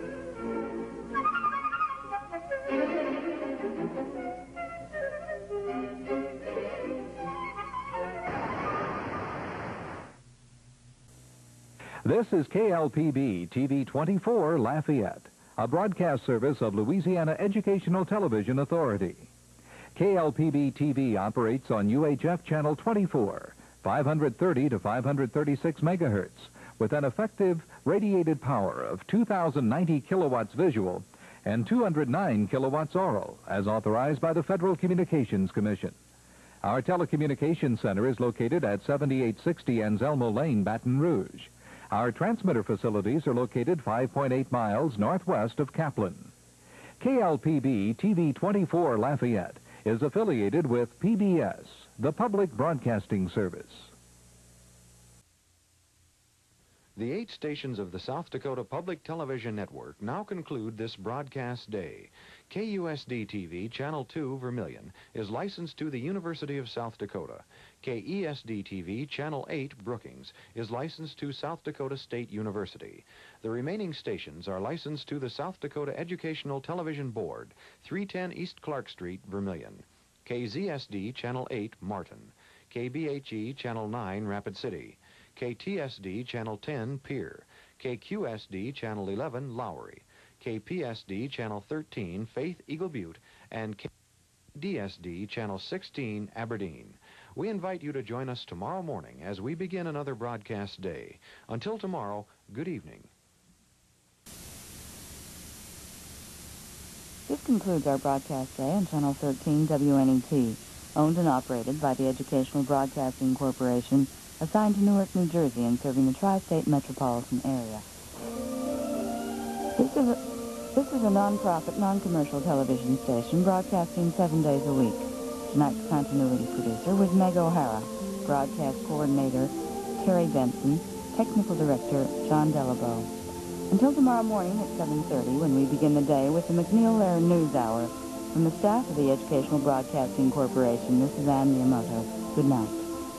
This is K L P B T V twenty-four Lafayette, a broadcast service of Louisiana Educational Television Authority. K L P B T V operates on U H F Channel twenty-four, five thirty to five thirty-six megahertz, with an effective radiated power of two thousand ninety kilowatts visual and two hundred nine kilowatts oral, as authorized by the Federal Communications Commission. Our telecommunications center is located at seventy-eight sixty Anselmo Lane, Baton Rouge. Our transmitter facilities are located five point eight miles northwest of Kaplan. K L P B T V twenty-four Lafayette is affiliated with P B S, the Public Broadcasting Service. The eight stations of the South Dakota Public Television Network now conclude this broadcast day. K U S D T V Channel two Vermilion is licensed to the University of South Dakota. K E S D T V Channel eight Brookings is licensed to South Dakota State University. The remaining stations are licensed to the South Dakota Educational Television Board, three ten East Clark Street, Vermilion. K Z S D Channel eight Martin. K B H E Channel nine Rapid City. K T S D Channel ten Pier. K Q S D Channel eleven Lowry. K P S D Channel thirteen Faith Eagle Butte, and K D S D Channel sixteen Aberdeen. We invite you to join us tomorrow morning as we begin another broadcast day. Until tomorrow, good evening. This concludes our broadcast day on Channel thirteen W N E T, owned and operated by the Educational Broadcasting Corporation, assigned to Newark, New Jersey, and serving the tri-state metropolitan area. This is a, this is a non-profit, non-commercial television station broadcasting seven days a week. Tonight's continuity producer was Meg O'Hara, broadcast coordinator Terry Benson, technical director John Delabo. Until tomorrow morning at seven thirty, when we begin the day with the McNeil-Air News Hour. From the staff of the Educational Broadcasting Corporation, this is Ann Miyamoto. Good night.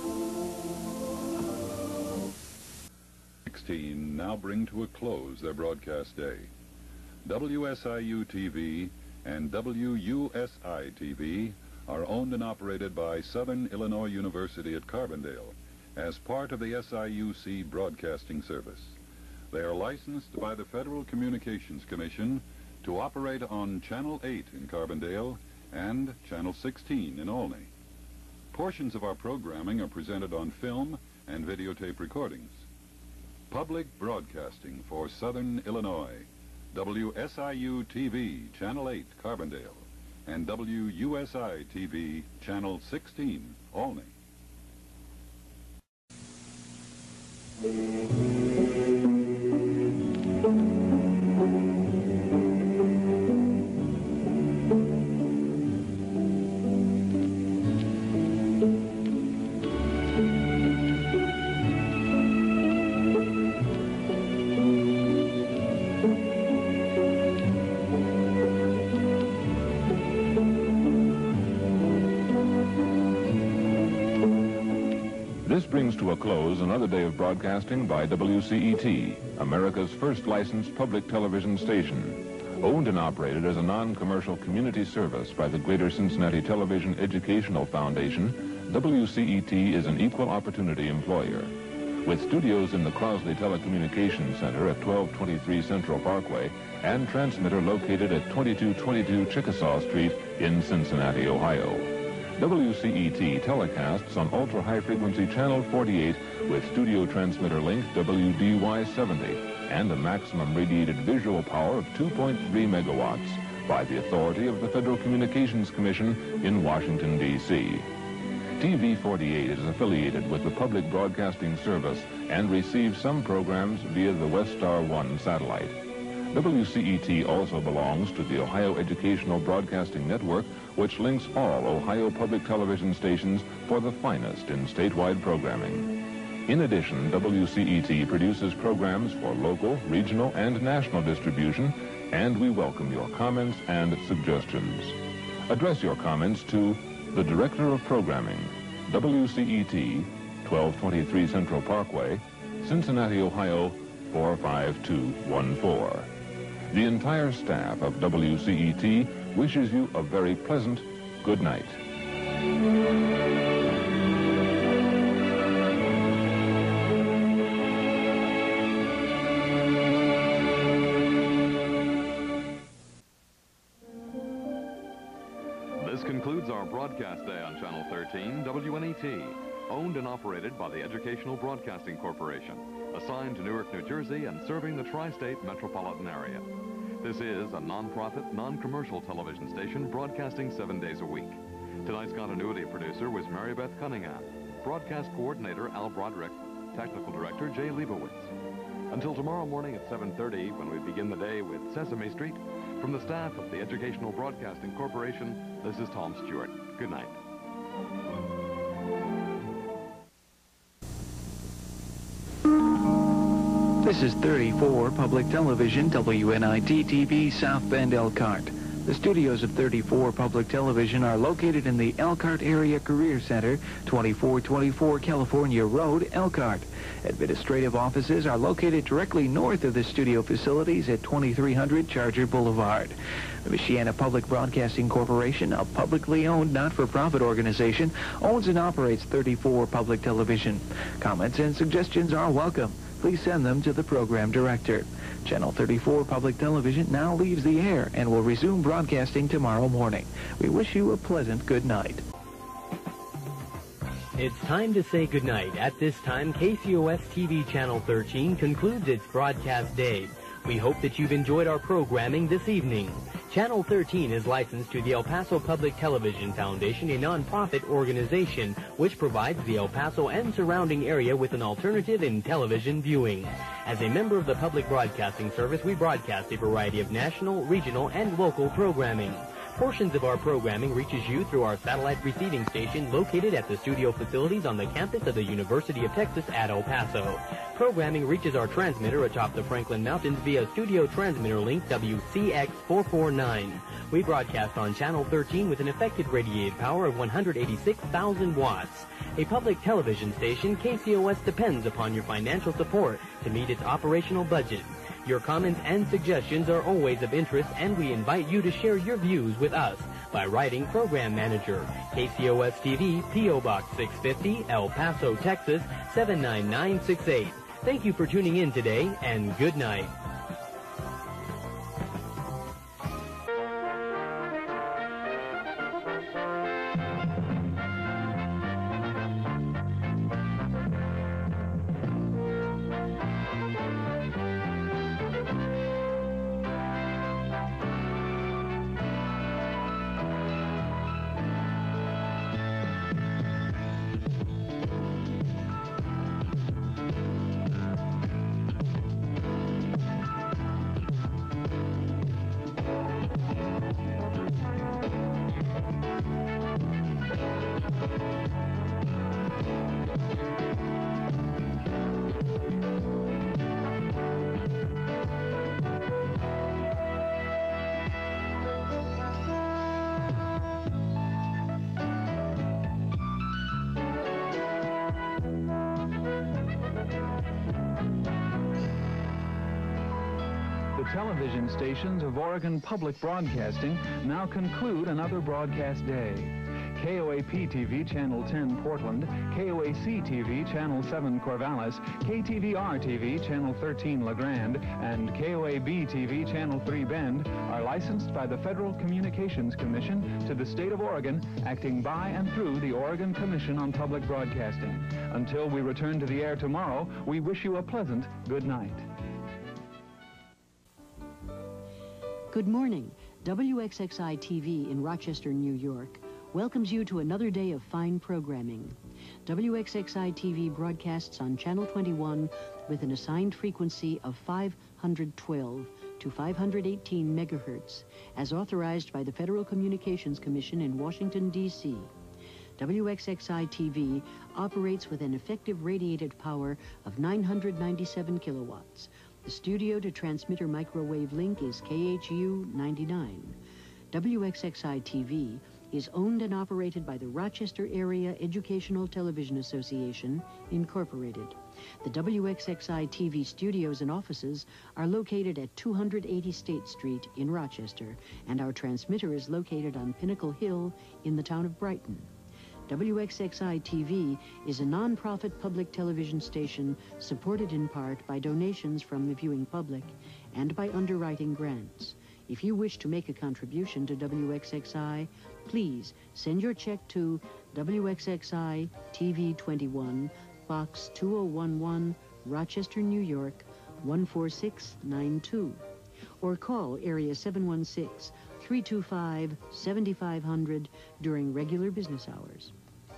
sixteen now bring to a close their broadcast day. W S I U T V and W U S I T V are owned and operated by Southern Illinois University at Carbondale as part of the S I U C Broadcasting Service. They are licensed by the Federal Communications Commission to operate on Channel eight in Carbondale and Channel sixteen in Olney. Portions of our programming are presented on film and videotape recordings. Public Broadcasting for Southern Illinois, W S I U T V, Channel eight, Carbondale, and W U S I T V, Channel sixteen, Olney. This brings to a close another day of broadcasting by W C E T, America's first licensed public television station. Owned and operated as a non-commercial community service by the Greater Cincinnati Television Educational Foundation, W C E T is an equal opportunity employer. With studios in the Crosley Telecommunications Center at twelve twenty-three Central Parkway and transmitter located at twenty-two twenty-two Chickasaw Street in Cincinnati, Ohio. W C E T telecasts on ultra-high-frequency channel forty-eight with studio transmitter link W D Y seventy and a maximum radiated visual power of two point three megawatts by the authority of the Federal Communications Commission in Washington, D C T V forty-eight is affiliated with the Public Broadcasting Service and receives some programs via the Westar one satellite. W C E T also belongs to the Ohio Educational Broadcasting Network, which links all Ohio public television stations for the finest in statewide programming. In addition, W C E T produces programs for local, regional, and national distribution, and we welcome your comments and suggestions. Address your comments to the Director of Programming, W C E T, twelve twenty-three Central Parkway, Cincinnati, Ohio, four five two one four. The entire staff of W C E T wishes you a very pleasant good night. This concludes our broadcast day on Channel thirteen, W N E T, owned and operated by the Educational Broadcasting Corporation, assigned to Newark, New Jersey, and serving the tri-state metropolitan area. This is a non-profit, non-commercial television station broadcasting seven days a week. Tonight's continuity producer was Mary Beth Cunningham, broadcast coordinator Al Broderick, technical director Jay Leibowitz. Until tomorrow morning at seven thirty, when we begin the day with Sesame Street, from the staff of the Educational Broadcasting Corporation, this is Tom Stewart. Good night. This is thirty-four Public Television, W N I T T V, South Bend, Elkhart. The studios of thirty-four Public Television are located in the Elkhart Area Career Center, twenty-four twenty-four California Road, Elkhart. Administrative offices are located directly north of the studio facilities at twenty-three hundred Charger Boulevard. The Michiana Public Broadcasting Corporation, a publicly owned not-for-profit organization, owns and operates thirty-four Public Television. Comments and suggestions are welcome. Please send them to the program director. Channel thirty-four Public Television now leaves the air and will resume broadcasting tomorrow morning. We wish you a pleasant good night. It's time to say goodnight. At this time, K C O S T V Channel thirteen concludes its broadcast day. We hope that you've enjoyed our programming this evening. Channel thirteen is licensed to the El Paso Public Television Foundation, a nonprofit organization which provides the El Paso and surrounding area with an alternative in television viewing. As a member of the Public Broadcasting Service, we broadcast a variety of national, regional, and local programming. Portions of our programming reaches you through our satellite receiving station located at the studio facilities on the campus of the University of Texas at El Paso. Programming reaches our transmitter atop the Franklin Mountains via studio transmitter link W C X four forty-nine. We broadcast on Channel thirteen with an effective radiated power of one hundred eighty-six thousand watts. A public television station, K C O S depends upon your financial support to meet its operational budget. Your comments and suggestions are always of interest, and we invite you to share your views with us by writing Program Manager, K C O S T V, P O Box six fifty, El Paso, Texas, seven nine nine six eight. Thank you for tuning in today, and good night. television stations of Oregon Public Broadcasting now conclude another broadcast day. K O A P T V Channel ten Portland, K O A C T V Channel seven Corvallis, K T V R T V Channel thirteen La Grande, and K O A B T V Channel three Bend are licensed by the Federal Communications Commission to the state of Oregon, acting by and through the Oregon Commission on Public Broadcasting. Until we return to the air tomorrow, we wish you a pleasant good night. Good morning. W X X I T V in Rochester, New York welcomes you to another day of fine programming. W X X I T V broadcasts on Channel twenty-one with an assigned frequency of five hundred twelve to five hundred eighteen megahertz, as authorized by the Federal Communications Commission in Washington, D C W X X I T V operates with an effective radiated power of nine hundred ninety-seven kilowatts. The studio to transmitter microwave link is K H U ninety-nine. W X X I T V is owned and operated by the Rochester Area Educational Television Association, Incorporated. The W X X I T V studios and offices are located at two hundred eighty State Street in Rochester, and our transmitter is located on Pinnacle Hill in the town of Brighton. W X X I T V is a non-profit public television station supported in part by donations from the viewing public and by underwriting grants. If you wish to make a contribution to W X X I, please send your check to W X X I T V twenty-one, Box two oh one one, Rochester, New York, one four six nine two. Or call area seven one six, three two five, seven five zero zero during regular business hours.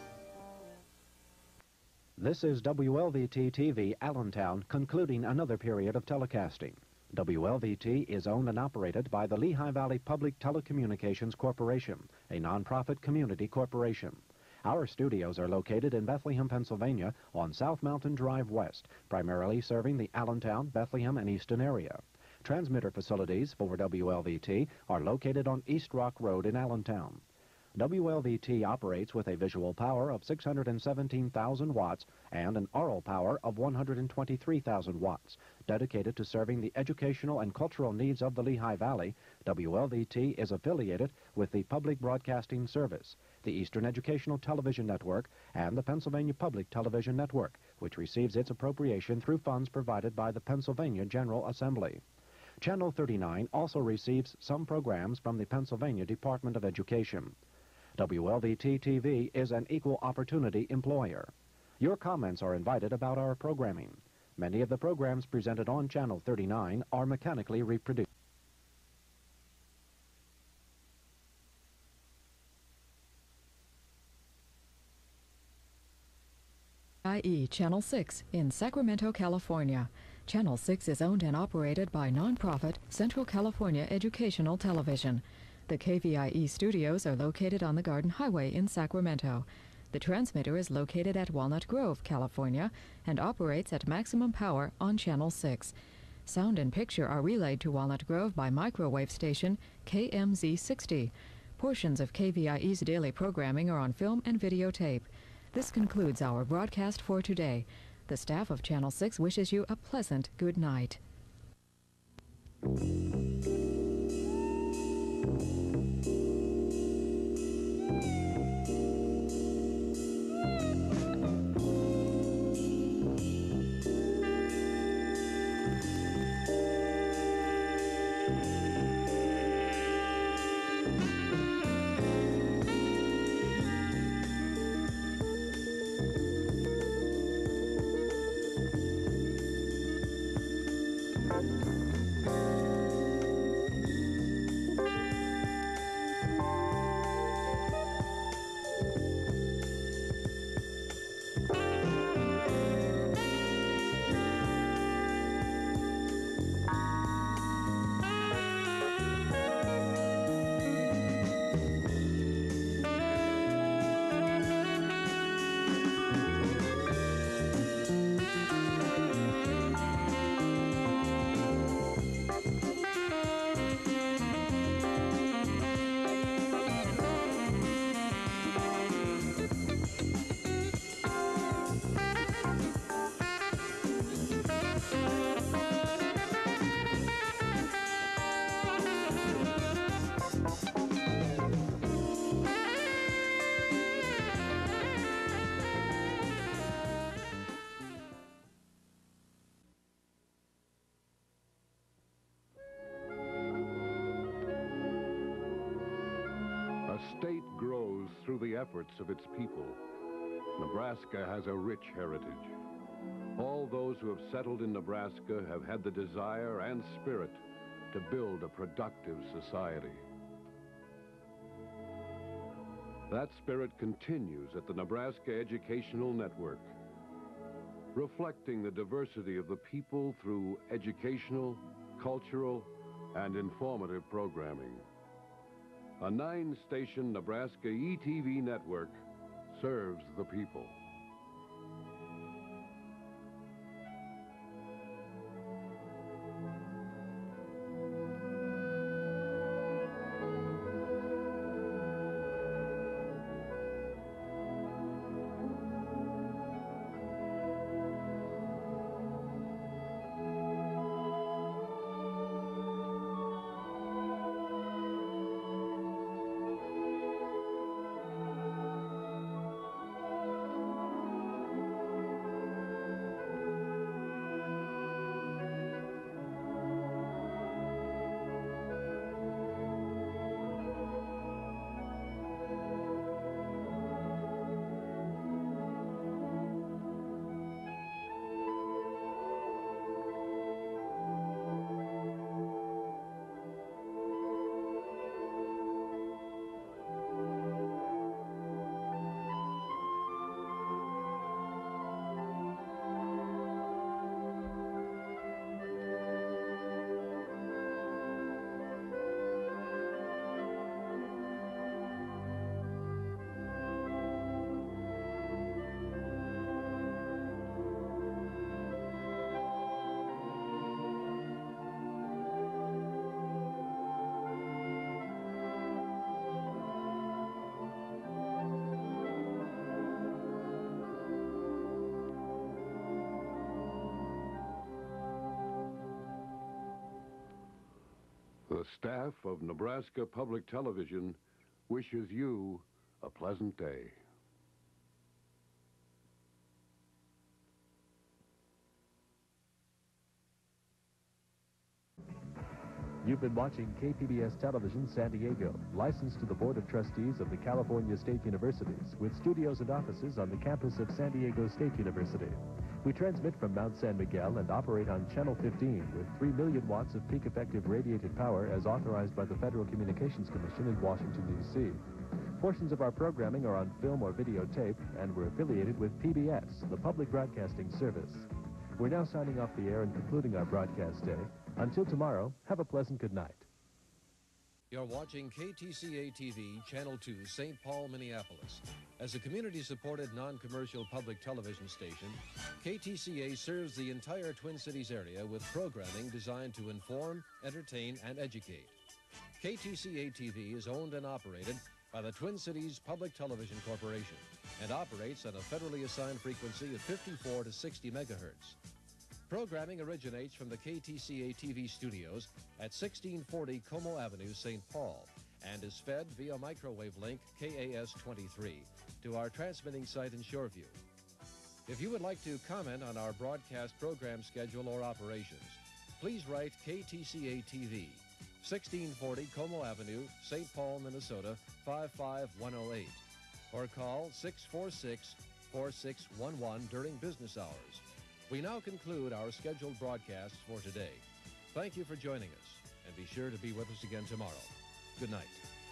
This is W L V T T V Allentown concluding another period of telecasting. W L V T is owned and operated by the Lehigh Valley Public Telecommunications Corporation, a nonprofit community corporation. Our studios are located in Bethlehem, Pennsylvania on South Mountain Drive West, primarily serving the Allentown, Bethlehem, and Easton area. Transmitter facilities for W L V T are located on East Rock Road in Allentown. W L V T operates with a visual power of six hundred seventeen thousand watts and an aural power of one hundred twenty-three thousand watts. Dedicated to serving the educational and cultural needs of the Lehigh Valley, W L V T is affiliated with the Public Broadcasting Service, the Eastern Educational Television Network, and the Pennsylvania Public Television Network, which receives its appropriation through funds provided by the Pennsylvania General Assembly. Channel thirty-nine also receives some programs from the Pennsylvania Department of Education. W L V T T V is an equal opportunity employer. Your comments are invited about our programming. Many of the programs presented on Channel thirty-nine are mechanically reproduced. I E Channel six in Sacramento, California. Channel six is owned and operated by nonprofit Central California Educational Television. The K V I E studios are located on the Garden Highway in Sacramento. The transmitter is located at Walnut Grove, California, and operates at maximum power on Channel six. Sound and picture are relayed to Walnut Grove by microwave station K M Z sixty. Portions of K V I E's daily programming are on film and videotape. This concludes our broadcast for today. The staff of Channel six wishes you a pleasant good night. state grows through the efforts of its people. Nebraska has a rich heritage. All those who have settled in Nebraska have had the desire and spirit to build a productive society. That spirit continues at the Nebraska Educational Network, reflecting the diversity of the people through educational, cultural, and informative programming. A nine-station Nebraska E T V network serves the people. The staff of Nebraska Public Television wishes you a pleasant day. You've been watching K P B S Television San Diego, licensed to the Board of Trustees of the California State Universities, with studios and offices on the campus of San Diego State University. We transmit from Mount San Miguel and operate on Channel fifteen with three million watts of peak effective radiated power as authorized by the Federal Communications Commission in Washington, D C Portions of our programming are on film or videotape, and we're affiliated with P B S, the Public Broadcasting Service. We're now signing off the air and concluding our broadcast day. Until tomorrow, have a pleasant good night. You're watching K T C A T V, Channel two, Saint Paul, Minneapolis. As a community-supported, non-commercial public television station, K T C A serves the entire Twin Cities area with programming designed to inform, entertain, and educate. K T C A T V is owned and operated by the Twin Cities Public Television Corporation and operates on a federally assigned frequency of fifty-four to sixty megahertz. Programming originates from the K T C A T V studios at sixteen forty Como Avenue, Saint Paul, and is fed via microwave link K A S twenty-three to our transmitting site in Shoreview. If you would like to comment on our broadcast program schedule or operations, please write K T C A T V, sixteen forty Como Avenue, Saint Paul, Minnesota, five five one oh eight, or call six four six, four six one one during business hours. We now conclude our scheduled broadcasts for today. Thank you for joining us, and be sure to be with us again tomorrow. Good night.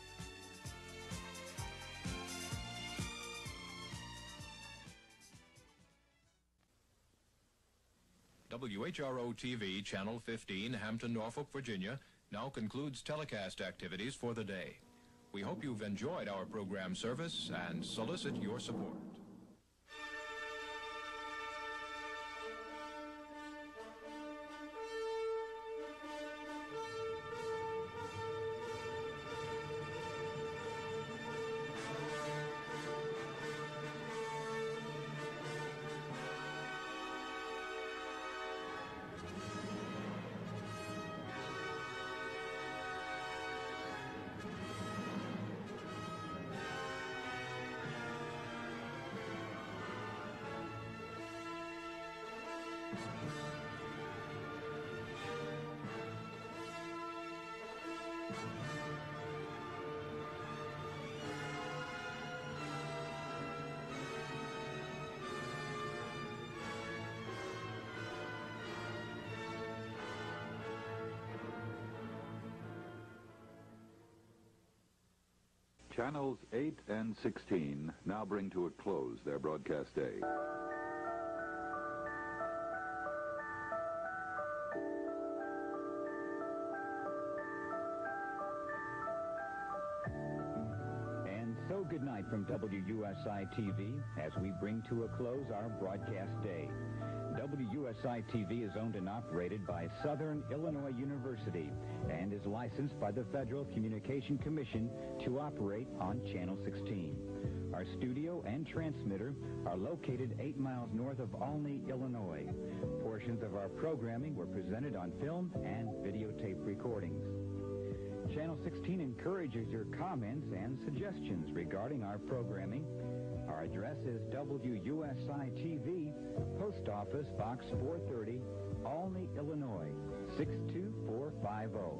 W H R O T V, Channel fifteen, Hampton, Norfolk, Virginia, now concludes telecast activities for the day. We hope you've enjoyed our program service and solicit your support. Channels eight and sixteen now bring to a close their broadcast day. And so good night from W U S I T V as we bring to a close our broadcast day. W U S I T V is owned and operated by Southern Illinois University and is licensed by the Federal Communication Commission to operate on Channel sixteen. Our studio and transmitter are located eight miles north of Olney, Illinois. Portions of our programming were presented on film and videotape recordings. Channel sixteen encourages your comments and suggestions regarding our programming. Our address is W U S I T V, Post Office Box four thirty, Olney, Illinois, six two four five zero.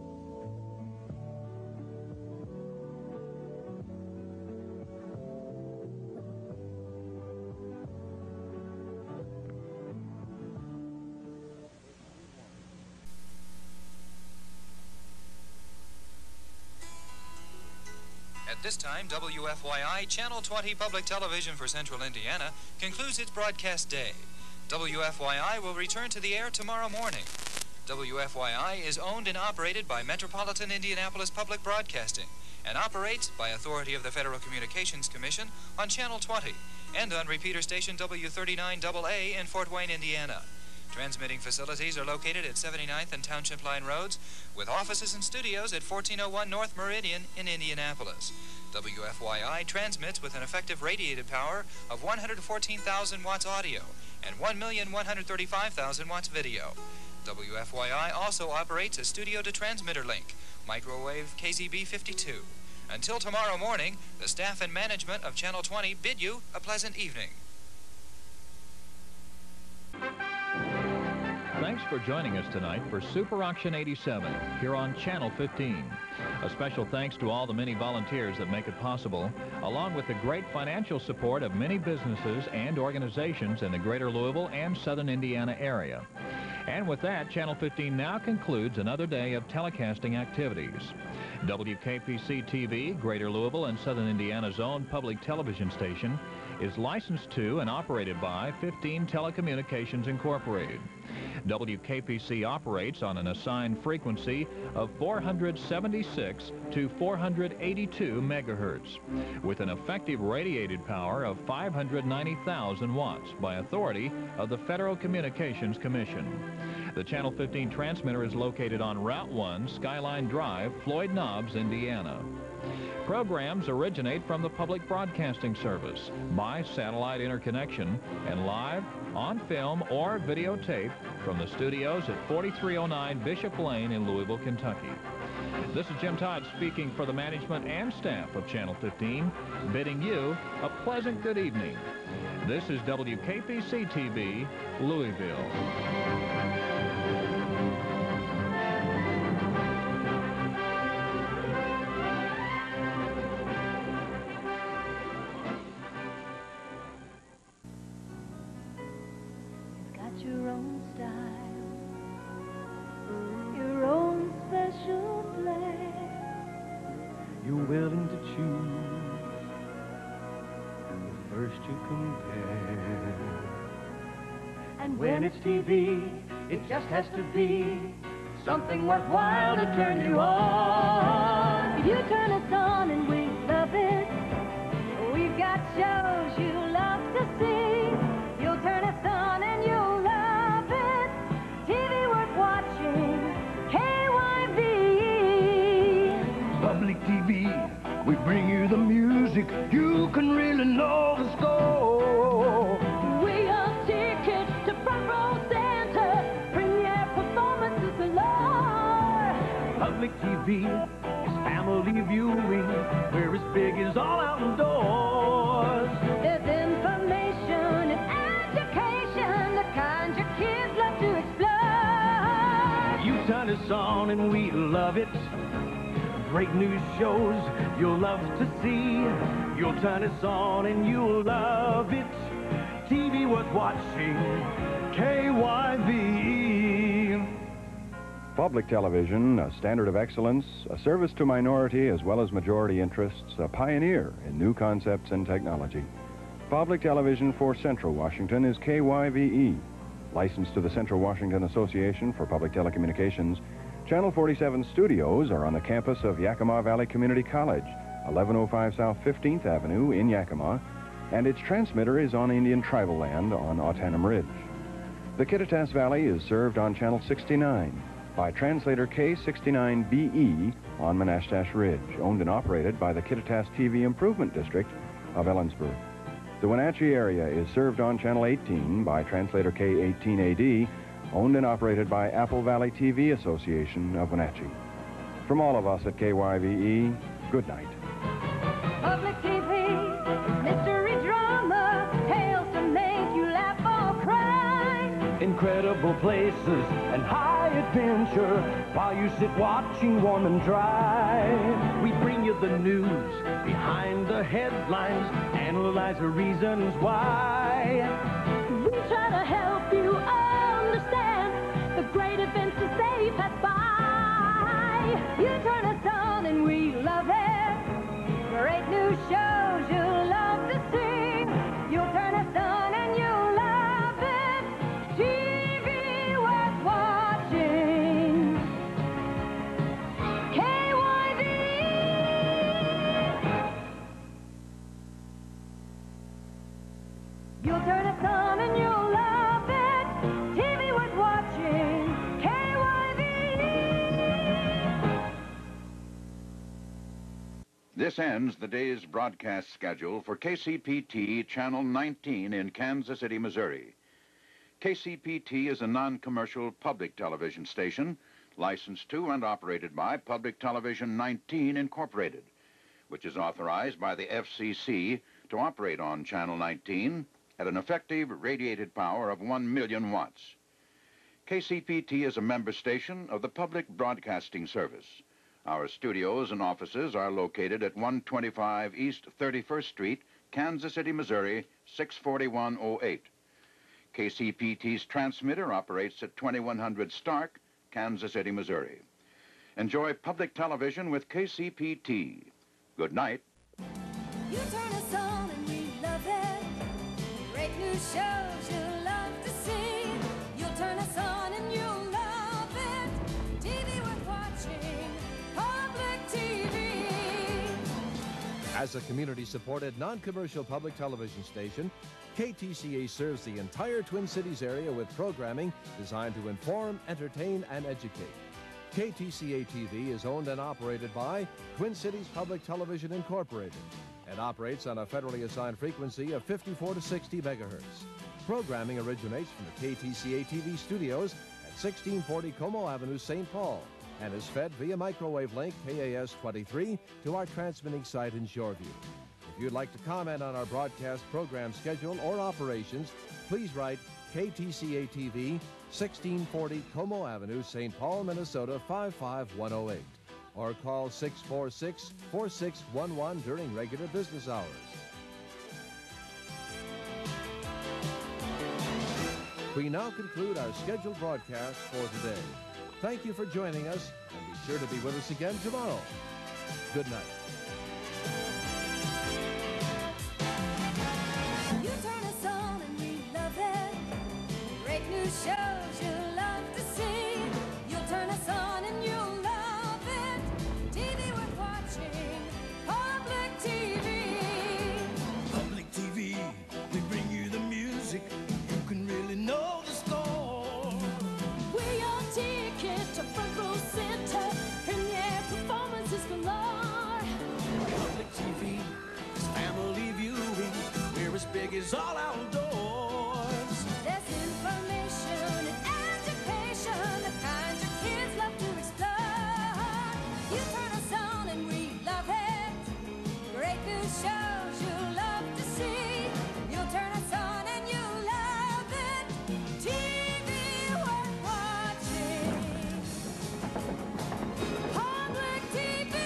At this time, W F Y I, Channel twenty Public Television for Central Indiana, concludes its broadcast day. W F Y I will return to the air tomorrow morning. W F Y I is owned and operated by Metropolitan Indianapolis Public Broadcasting and operates by authority of the Federal Communications Commission on Channel twenty and on repeater station W thirty-nine double A in Fort Wayne, Indiana. Transmitting facilities are located at seventy-ninth and Township Line Roads, with offices and studios at fourteen oh one North Meridian in Indianapolis. W F Y I transmits with an effective radiated power of one hundred fourteen thousand watts audio and one million one hundred thirty-five thousand watts video. W F Y I also operates a studio-to-transmitter link, microwave K Z B fifty-two. Until tomorrow morning, the staff and management of Channel twenty bid you a pleasant evening. Thanks for joining us tonight for Super Auction eighty-seven here on Channel fifteen. A special thanks to all the many volunteers that make it possible, along with the great financial support of many businesses and organizations in the greater Louisville and southern Indiana area. And with that, Channel fifteen now concludes another day of telecasting activities. W K P C T V, Greater Louisville and Southern Indiana's own public television station, is licensed to and operated by fifteen Telecommunications Incorporated. W K P C operates on an assigned frequency of four hundred seventy-six to four hundred eighty-two megahertz, with an effective radiated power of five hundred ninety thousand watts by authority of the Federal Communications Commission. The Channel fifteen transmitter is located on Route one, Skyline Drive, Floyd Knobs, Indiana. Programs originate from the Public Broadcasting Service by satellite interconnection and live, on film, or videotape from the studios at forty-three oh nine Bishop Lane in Louisville, Kentucky. This is Jim Todd speaking for the management and staff of Channel fifteen, bidding you a pleasant good evening. This is W K P C T V, Louisville. Your own style, your own special place. You're willing to choose, first you compare. And when it's T V, it just has to be something worthwhile to turn you on. You turn us on and we love it. We've got shows you love to see. You'll turn us on and you'll T V, we bring you the music, you can really know the score. We have tickets to front row center, premiere performances galore. Public T V is family viewing, we're as big as all outdoors. There's information and education, the kind your kids love to explore. You turn us on and we love it. Great news shows you'll love to see. You'll turn us on and you'll love it. T V worth watching, K Y V. Public television, a standard of excellence, a service to minority as well as majority interests, a pioneer in new concepts and technology. Public television for Central Washington is K Y V E. Licensed to the Central Washington Association for Public Telecommunications, Channel forty-seven studios are on the campus of Yakima Valley Community College, eleven oh five South fifteenth Avenue in Yakima, and its transmitter is on Indian tribal land on Autanum Ridge. The Kittitas Valley is served on Channel sixty-nine by translator K sixty-nine B E on Monastash Ridge, owned and operated by the Kittitas T V Improvement District of Ellensburg. The Wenatchee area is served on Channel eighteen by translator K eighteen A D, owned and operated by Apple Valley T V Association of Wenatchee. From all of us at K Y V E, good night. Public T V, mystery drama, tales to make you laugh or cry. Incredible places and high adventure while you sit watching warm and dry. We bring you the news behind the headlines, analyze the reasons why. We try to help you understand the great events as they pass by. You turn us on and we love it. Great new shows you'll love to see. You'll turn us on and you'll love it. T V worth watching. K Y V E. You'll turn us on and you'll love it. T V worth watching. K Y V E. This ends the day's broadcast schedule for K C P T Channel nineteen in Kansas City, Missouri. K C P T is a non-commercial public television station licensed to and operated by Public Television nineteen Incorporated, which is authorized by the F C C to operate on Channel nineteen at an effective radiated power of one million watts. K C P T is a member station of the Public Broadcasting Service. Our studios and offices are located at one twenty-five East thirty-first Street, Kansas City, Missouri, six forty-one oh eight. K C P T's transmitter operates at twenty-one hundred Stark, Kansas City, Missouri. Enjoy public television with K C P T. Good night. You turn us on and we love it. Great new shows you'll love to see. You'll turn us on and you'll love it. T V worth watching. Public T V. As a community-supported, non-commercial public television station, K T C A serves the entire Twin Cities area with programming designed to inform, entertain, and educate. K T C A T V is owned and operated by Twin Cities Public Television Incorporated and operates on a federally assigned frequency of fifty-four to sixty megahertz. Programming originates from the K T C A T V studios at sixteen forty Como Avenue, Saint Paul, and is fed via microwave link K A S twenty-three to our transmitting site in Shoreview. If you'd like to comment on our broadcast program schedule or operations, please write K T C A T V, sixteen forty Como Avenue, Saint Paul, Minnesota, five five one oh eight. Or call six four six, four six one one during regular business hours. We now conclude our scheduled broadcast for today. Thank you for joining us, and be sure to be with us again tomorrow. Good night. You turn us on and we love it. Great new shows you'll love to see. You'll turn us on and you'll love it. T V worth watching. Public T V. Public T V, we bring you the music. You can really know the score. We're your ticket to front row center. Premiere performances galore. Public T V is family viewing. We're as big as all outdoors. There's information and education, the kind your kids love to explore. You turn us on and we love it. Great new shows you'll love to see. You'll turn us on and you'll love it. T V worth watching. Public T V.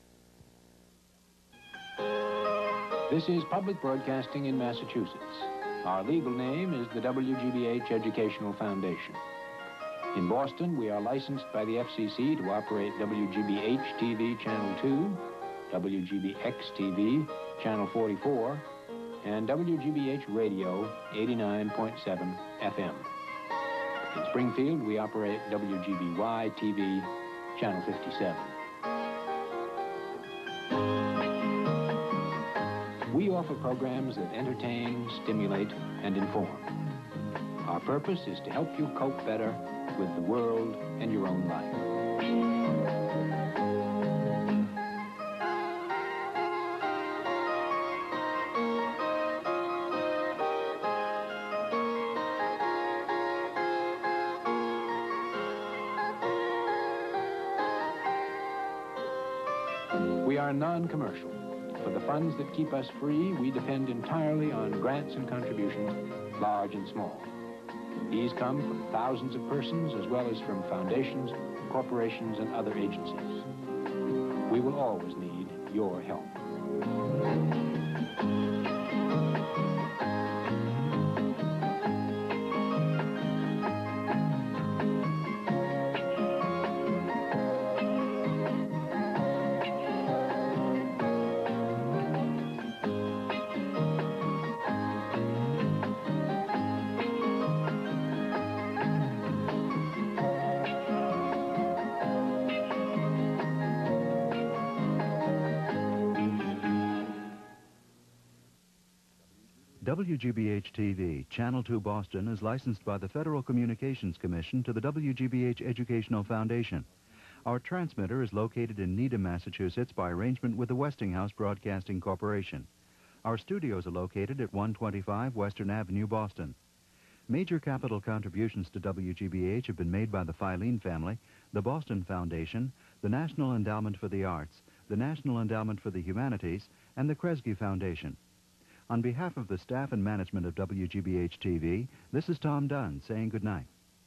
This is public broadcasting in Massachusetts. Our legal name is the W G B H Educational Foundation. In Boston, we are licensed by the F C C to operate W G B H T V Channel two, W G B X T V Channel forty-four, and W G B H Radio eighty-nine point seven F M. In Springfield, we operate W G B Y T V Channel fifty-seven. We offer programs that entertain, stimulate, and inform. Our purpose is to help you cope better with the world and your own life. We are non-commercial. For the funds that keep us free, we depend entirely on grants and contributions, large and small. These come from thousands of persons as well as from foundations, corporations, and other agencies. We will always need your help. W G B H T V, Channel two Boston, is licensed by the Federal Communications Commission to the W G B H Educational Foundation. Our transmitter is located in Needham, Massachusetts by arrangement with the Westinghouse Broadcasting Corporation. Our studios are located at one twenty-five Western Avenue, Boston. Major capital contributions to W G B H have been made by the Filene family, the Boston Foundation, the National Endowment for the Arts, the National Endowment for the Humanities, and the Kresge Foundation. On behalf of the staff and management of W G B H T V, this is Tom Dunn saying good night.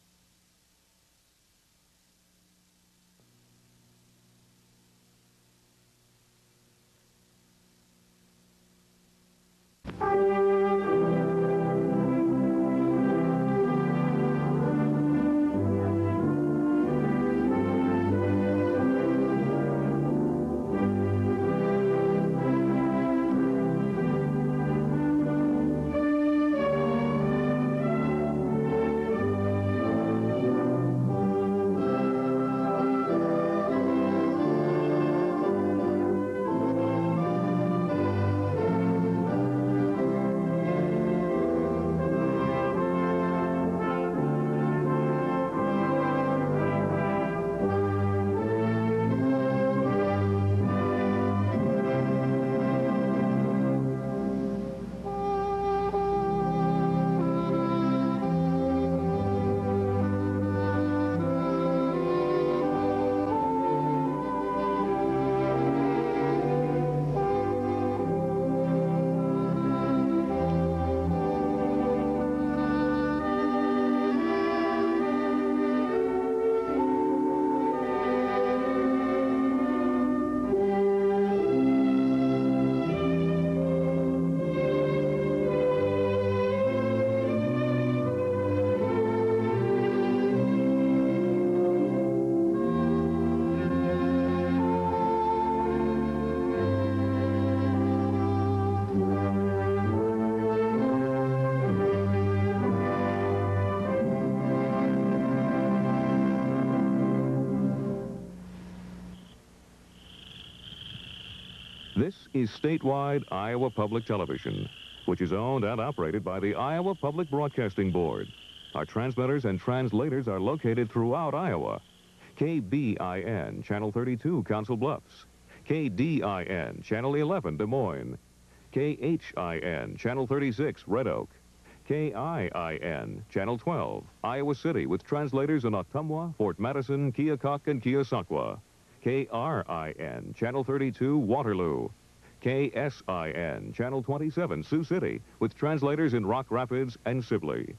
This is statewide Iowa Public Television, which is owned and operated by the Iowa Public Broadcasting Board. Our transmitters and translators are located throughout Iowa. K B I N, Channel thirty-two, Council Bluffs. K D I N, Channel eleven, Des Moines. K H I N, Channel thirty-six, Red Oak. K I I N, Channel twelve, Iowa City, with translators in Ottumwa, Fort Madison, Keokuk, and Keosauqua. K R I N, Channel thirty-two, Waterloo. K S I N, Channel twenty-seven, Sioux City, with translators in Rock Rapids and Sibley.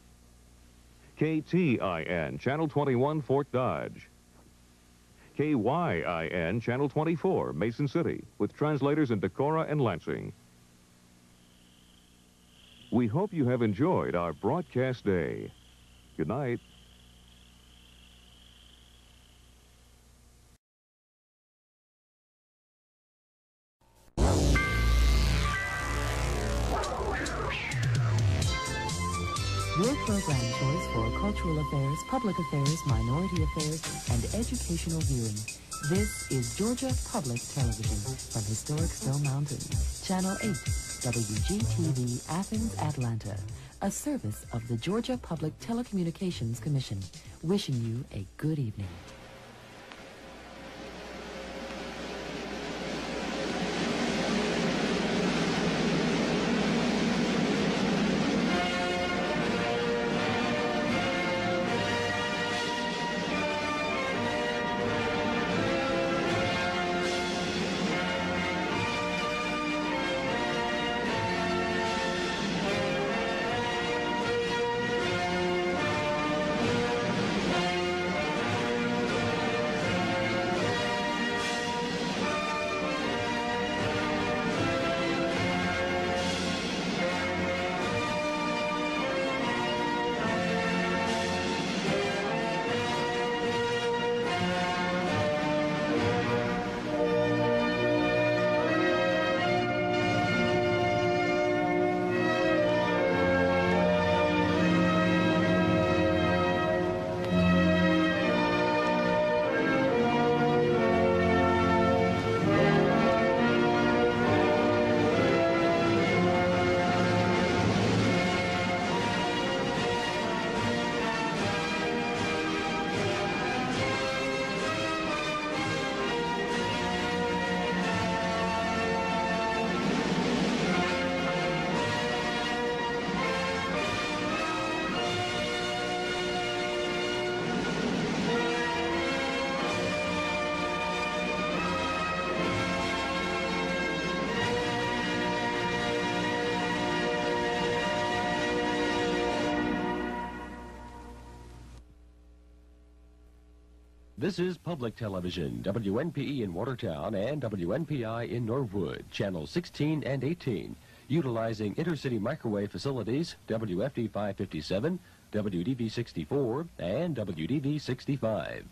K T I N, Channel twenty-one, Fort Dodge. K Y I N, Channel twenty-four, Mason City, with translators in Decorah and Lansing. We hope you have enjoyed our broadcast day. Good night. Your program choice for cultural affairs, public affairs, minority affairs, and educational viewing. This is Georgia Public Television from historic Stone Mountain. Channel eight, W G T V, Athens, Atlanta. A service of the Georgia Public Telecommunications Commission. Wishing you a good evening. This is Public Television, W N P E in Watertown and W N P I in Norwood, channel sixteen and eighteen, utilizing intercity microwave facilities W F D five fifty-seven, W D V sixty-four, and W D V sixty-five.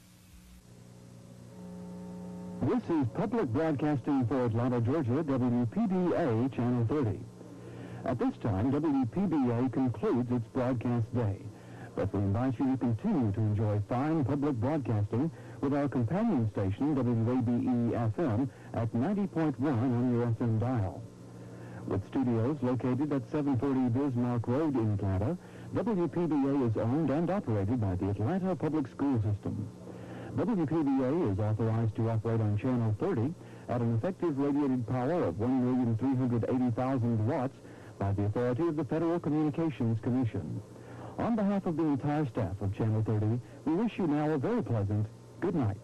This is Public Broadcasting for Atlanta, Georgia, W P B A, channel thirty. At this time, W P B A concludes its broadcast day. But we invite you to continue to enjoy fine public broadcasting with our companion station, W A B E F M, at ninety point one on your F M dial. With studios located at seven forty Bismarck Road in Atlanta, W P B A is owned and operated by the Atlanta Public School System. W P B A is authorized to operate on channel thirty at an effective radiated power of one million three hundred eighty thousand watts by the authority of the Federal Communications Commission. On behalf of the entire staff of Channel thirty, we wish you now a very pleasant good night.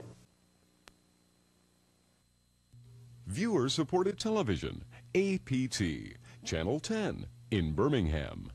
Viewer-supported television, A P T, Channel ten in Birmingham.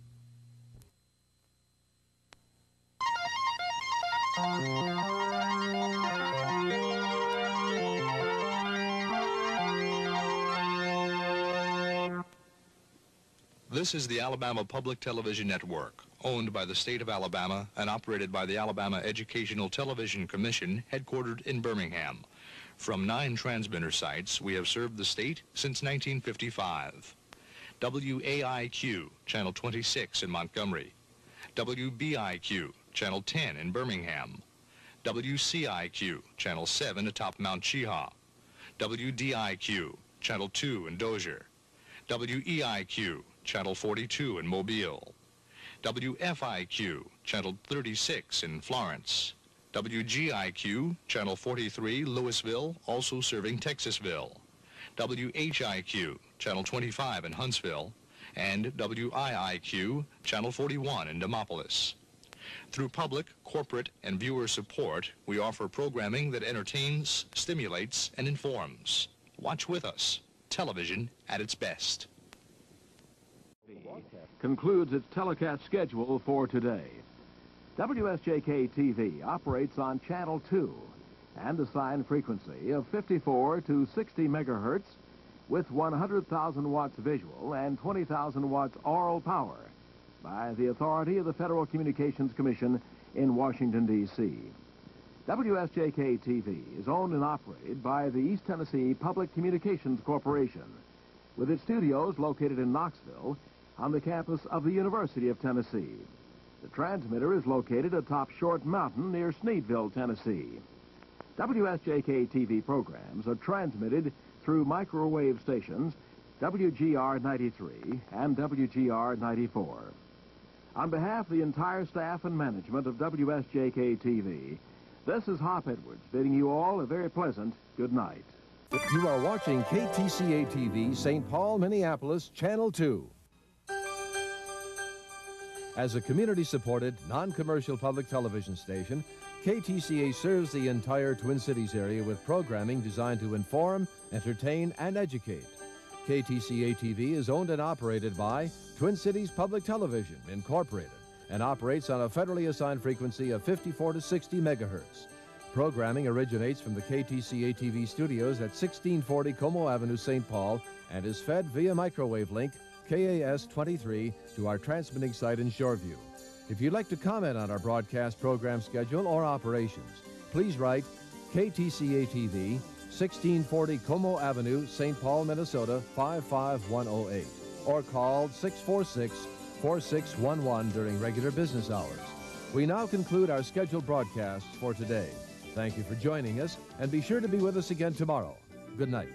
This is the Alabama Public Television Network, owned by the state of Alabama and operated by the Alabama Educational Television Commission, headquartered in Birmingham. From nine transmitter sites, we have served the state since nineteen fifty-five. W A I Q, Channel twenty-six in Montgomery. W B I Q, Channel ten in Birmingham. W C I Q, Channel seven atop Mount Cheaha. W D I Q, Channel two in Dozier. W E I Q, Channel forty-two in Mobile. W F I Q, Channel thirty-six in Florence. W G I Q, Channel forty-three, Louisville, also serving Texasville. W H I Q, Channel twenty-five in Huntsville. And W I I Q, Channel forty-one in Demopolis. Through public, corporate, and viewer support, we offer programming that entertains, stimulates, and informs. Watch with us. Television at its best. Concludes its telecast schedule for today. W S J K T V operates on Channel two and assigned frequency of fifty-four to sixty megahertz with one hundred thousand watts visual and twenty thousand watts aural power by the authority of the Federal Communications Commission in Washington, D C W S J K T V is owned and operated by the East Tennessee Public Communications Corporation, with its studios located in Knoxville on the campus of the University of Tennessee. The transmitter is located atop Short Mountain near Sneedville, Tennessee. W S J K T V programs are transmitted through microwave stations W G R ninety-three and W G R ninety-four. On behalf of the entire staff and management of W S J K T V, this is Hop Edwards bidding you all a very pleasant good night. You are watching K T C A T V, Saint Paul, Minneapolis, Channel two. As a community-supported, non-commercial public television station, K T C A serves the entire Twin Cities area with programming designed to inform, entertain, and educate. K T C A T V is owned and operated by Twin Cities Public Television, Incorporated, and operates on a federally assigned frequency of fifty-four to sixty megahertz. Programming originates from the K T C A T V studios at sixteen forty Como Avenue, Saint Paul, and is fed via microwave link K A S twenty-three to our transmitting site in Shoreview. If you'd like to comment on our broadcast program schedule or operations, please write K T C A T V, sixteen forty Como Avenue, Saint Paul, Minnesota, five five one oh eight, or call six four six, four six one one during regular business hours. We now conclude our scheduled broadcasts for today. Thank you for joining us, and be sure to be with us again tomorrow. Good night.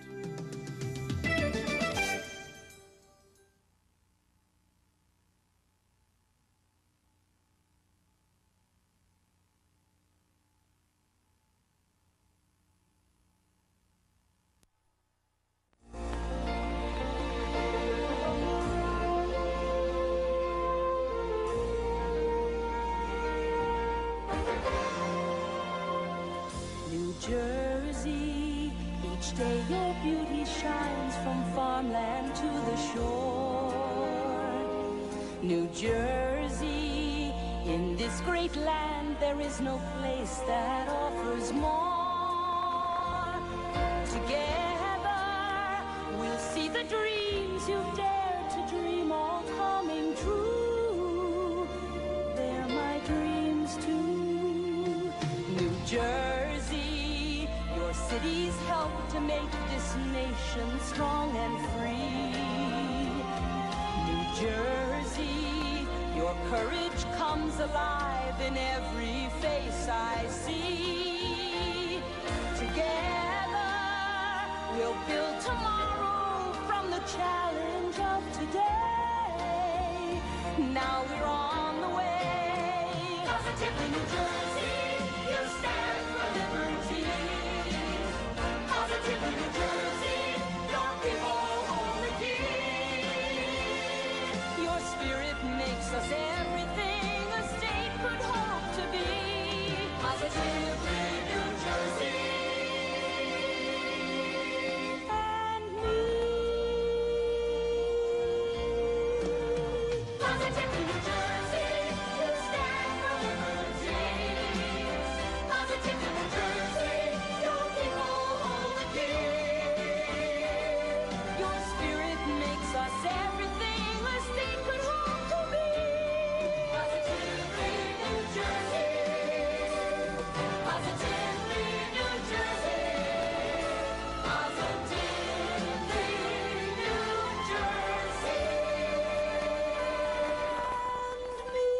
Jersey, each day your beauty shines from farmland to the shore. New Jersey, in this great land there is no place that offers more. Together we'll see the dreams you've dared to dream all coming true. They're my dreams too. New Jersey, your cities help to make this nation strong and free. New Jersey, your courage comes alive in every face I see. Together, we'll build tomorrow from the challenge of today. Now we're on the way. Positively New Jersey, you stand for liberty. Positively New Jersey, your people hold the key. Your spirit makes us everything a state could hope to be. Positively New Jersey. And me. Positively New Jersey, you stand for liberty. Positively New Jersey, your people hold the key. Your spirit makes us everything a state could hope to be. Positively New Jersey. Positively New Jersey. Positively New Jersey. And me.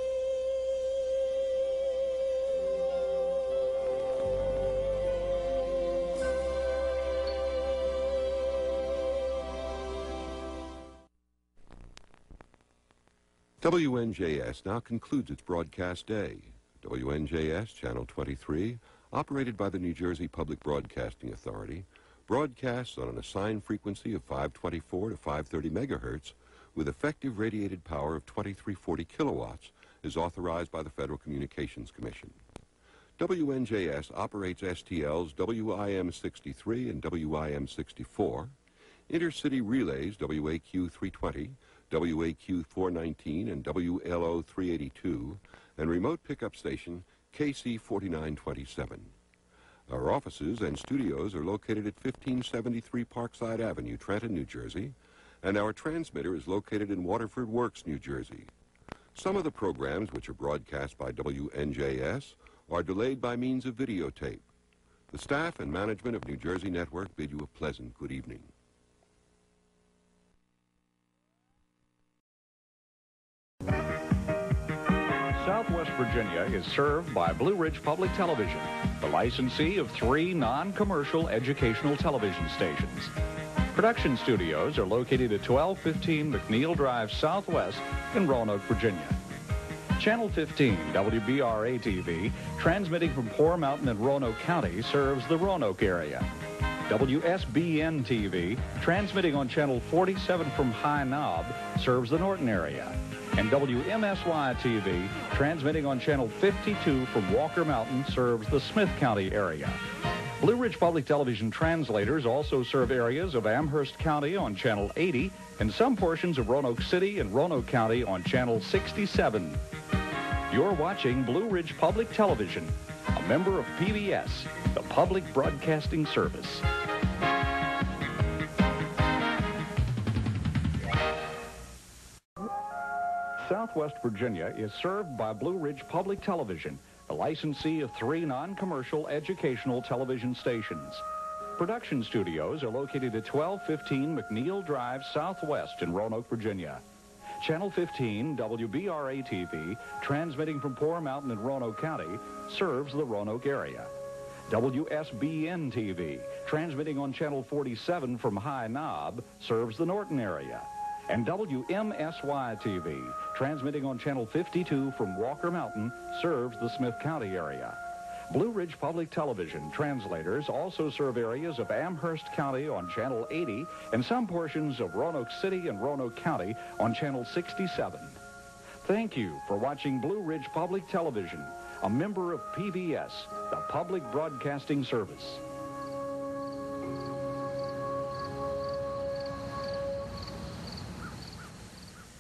W N J S now concludes its broadcast day. W N J S, Channel twenty-three, operated by the New Jersey Public Broadcasting Authority, broadcasts on an assigned frequency of five twenty-four to five thirty megahertz with effective radiated power of twenty-three forty kilowatts as authorized by the Federal Communications Commission. W N J S operates S T Ls W I M sixty-three and W I M sixty-four, intercity relays W A Q three twenty, W A Q four nineteen, and W L O three eighty-two, and remote pickup station K C forty-nine twenty-seven. Our offices and studios are located at fifteen seventy-three Parkside Avenue, Trenton, New Jersey, and our transmitter is located in Waterford Works, New Jersey. Some of the programs which are broadcast by W N J S are delayed by means of videotape. The staff and management of New Jersey Network bid you a pleasant good evening. Southwest Virginia is served by Blue Ridge Public Television, the licensee of three non-commercial educational television stations. Production studios are located at twelve fifteen McNeil Drive Southwest in Roanoke, Virginia. Channel fifteen, W B R A T V, transmitting from Poor Mountain in Roanoke County, serves the Roanoke area. W S B N T V, transmitting on Channel forty-seven from High Knob, serves the Norton area. And W M S Y T V, transmitting on Channel fifty-two from Walker Mountain, serves the Smith County area. Blue Ridge Public Television translators also serve areas of Amherst County on Channel eighty and some portions of Roanoke City and Roanoke County on Channel sixty-seven. You're watching Blue Ridge Public Television, a member of P B S, the Public Broadcasting Service. Southwest Virginia is served by Blue Ridge Public Television, a licensee of three non-commercial educational television stations. Production studios are located at twelve fifteen McNeil Drive Southwest in Roanoke, Virginia. Channel fifteen, W B R A T V, transmitting from Poor Mountain in Roanoke County, serves the Roanoke area. W S B N T V, transmitting on Channel forty-seven from High Knob, serves the Norton area. And W M S Y T V, transmitting on Channel fifty-two from Walker Mountain, serves the Smith County area. Blue Ridge Public Television translators also serve areas of Amherst County on Channel eighty and some portions of Roanoke City and Roanoke County on Channel sixty-seven. Thank you for watching Blue Ridge Public Television, a member of P B S, the Public Broadcasting Service.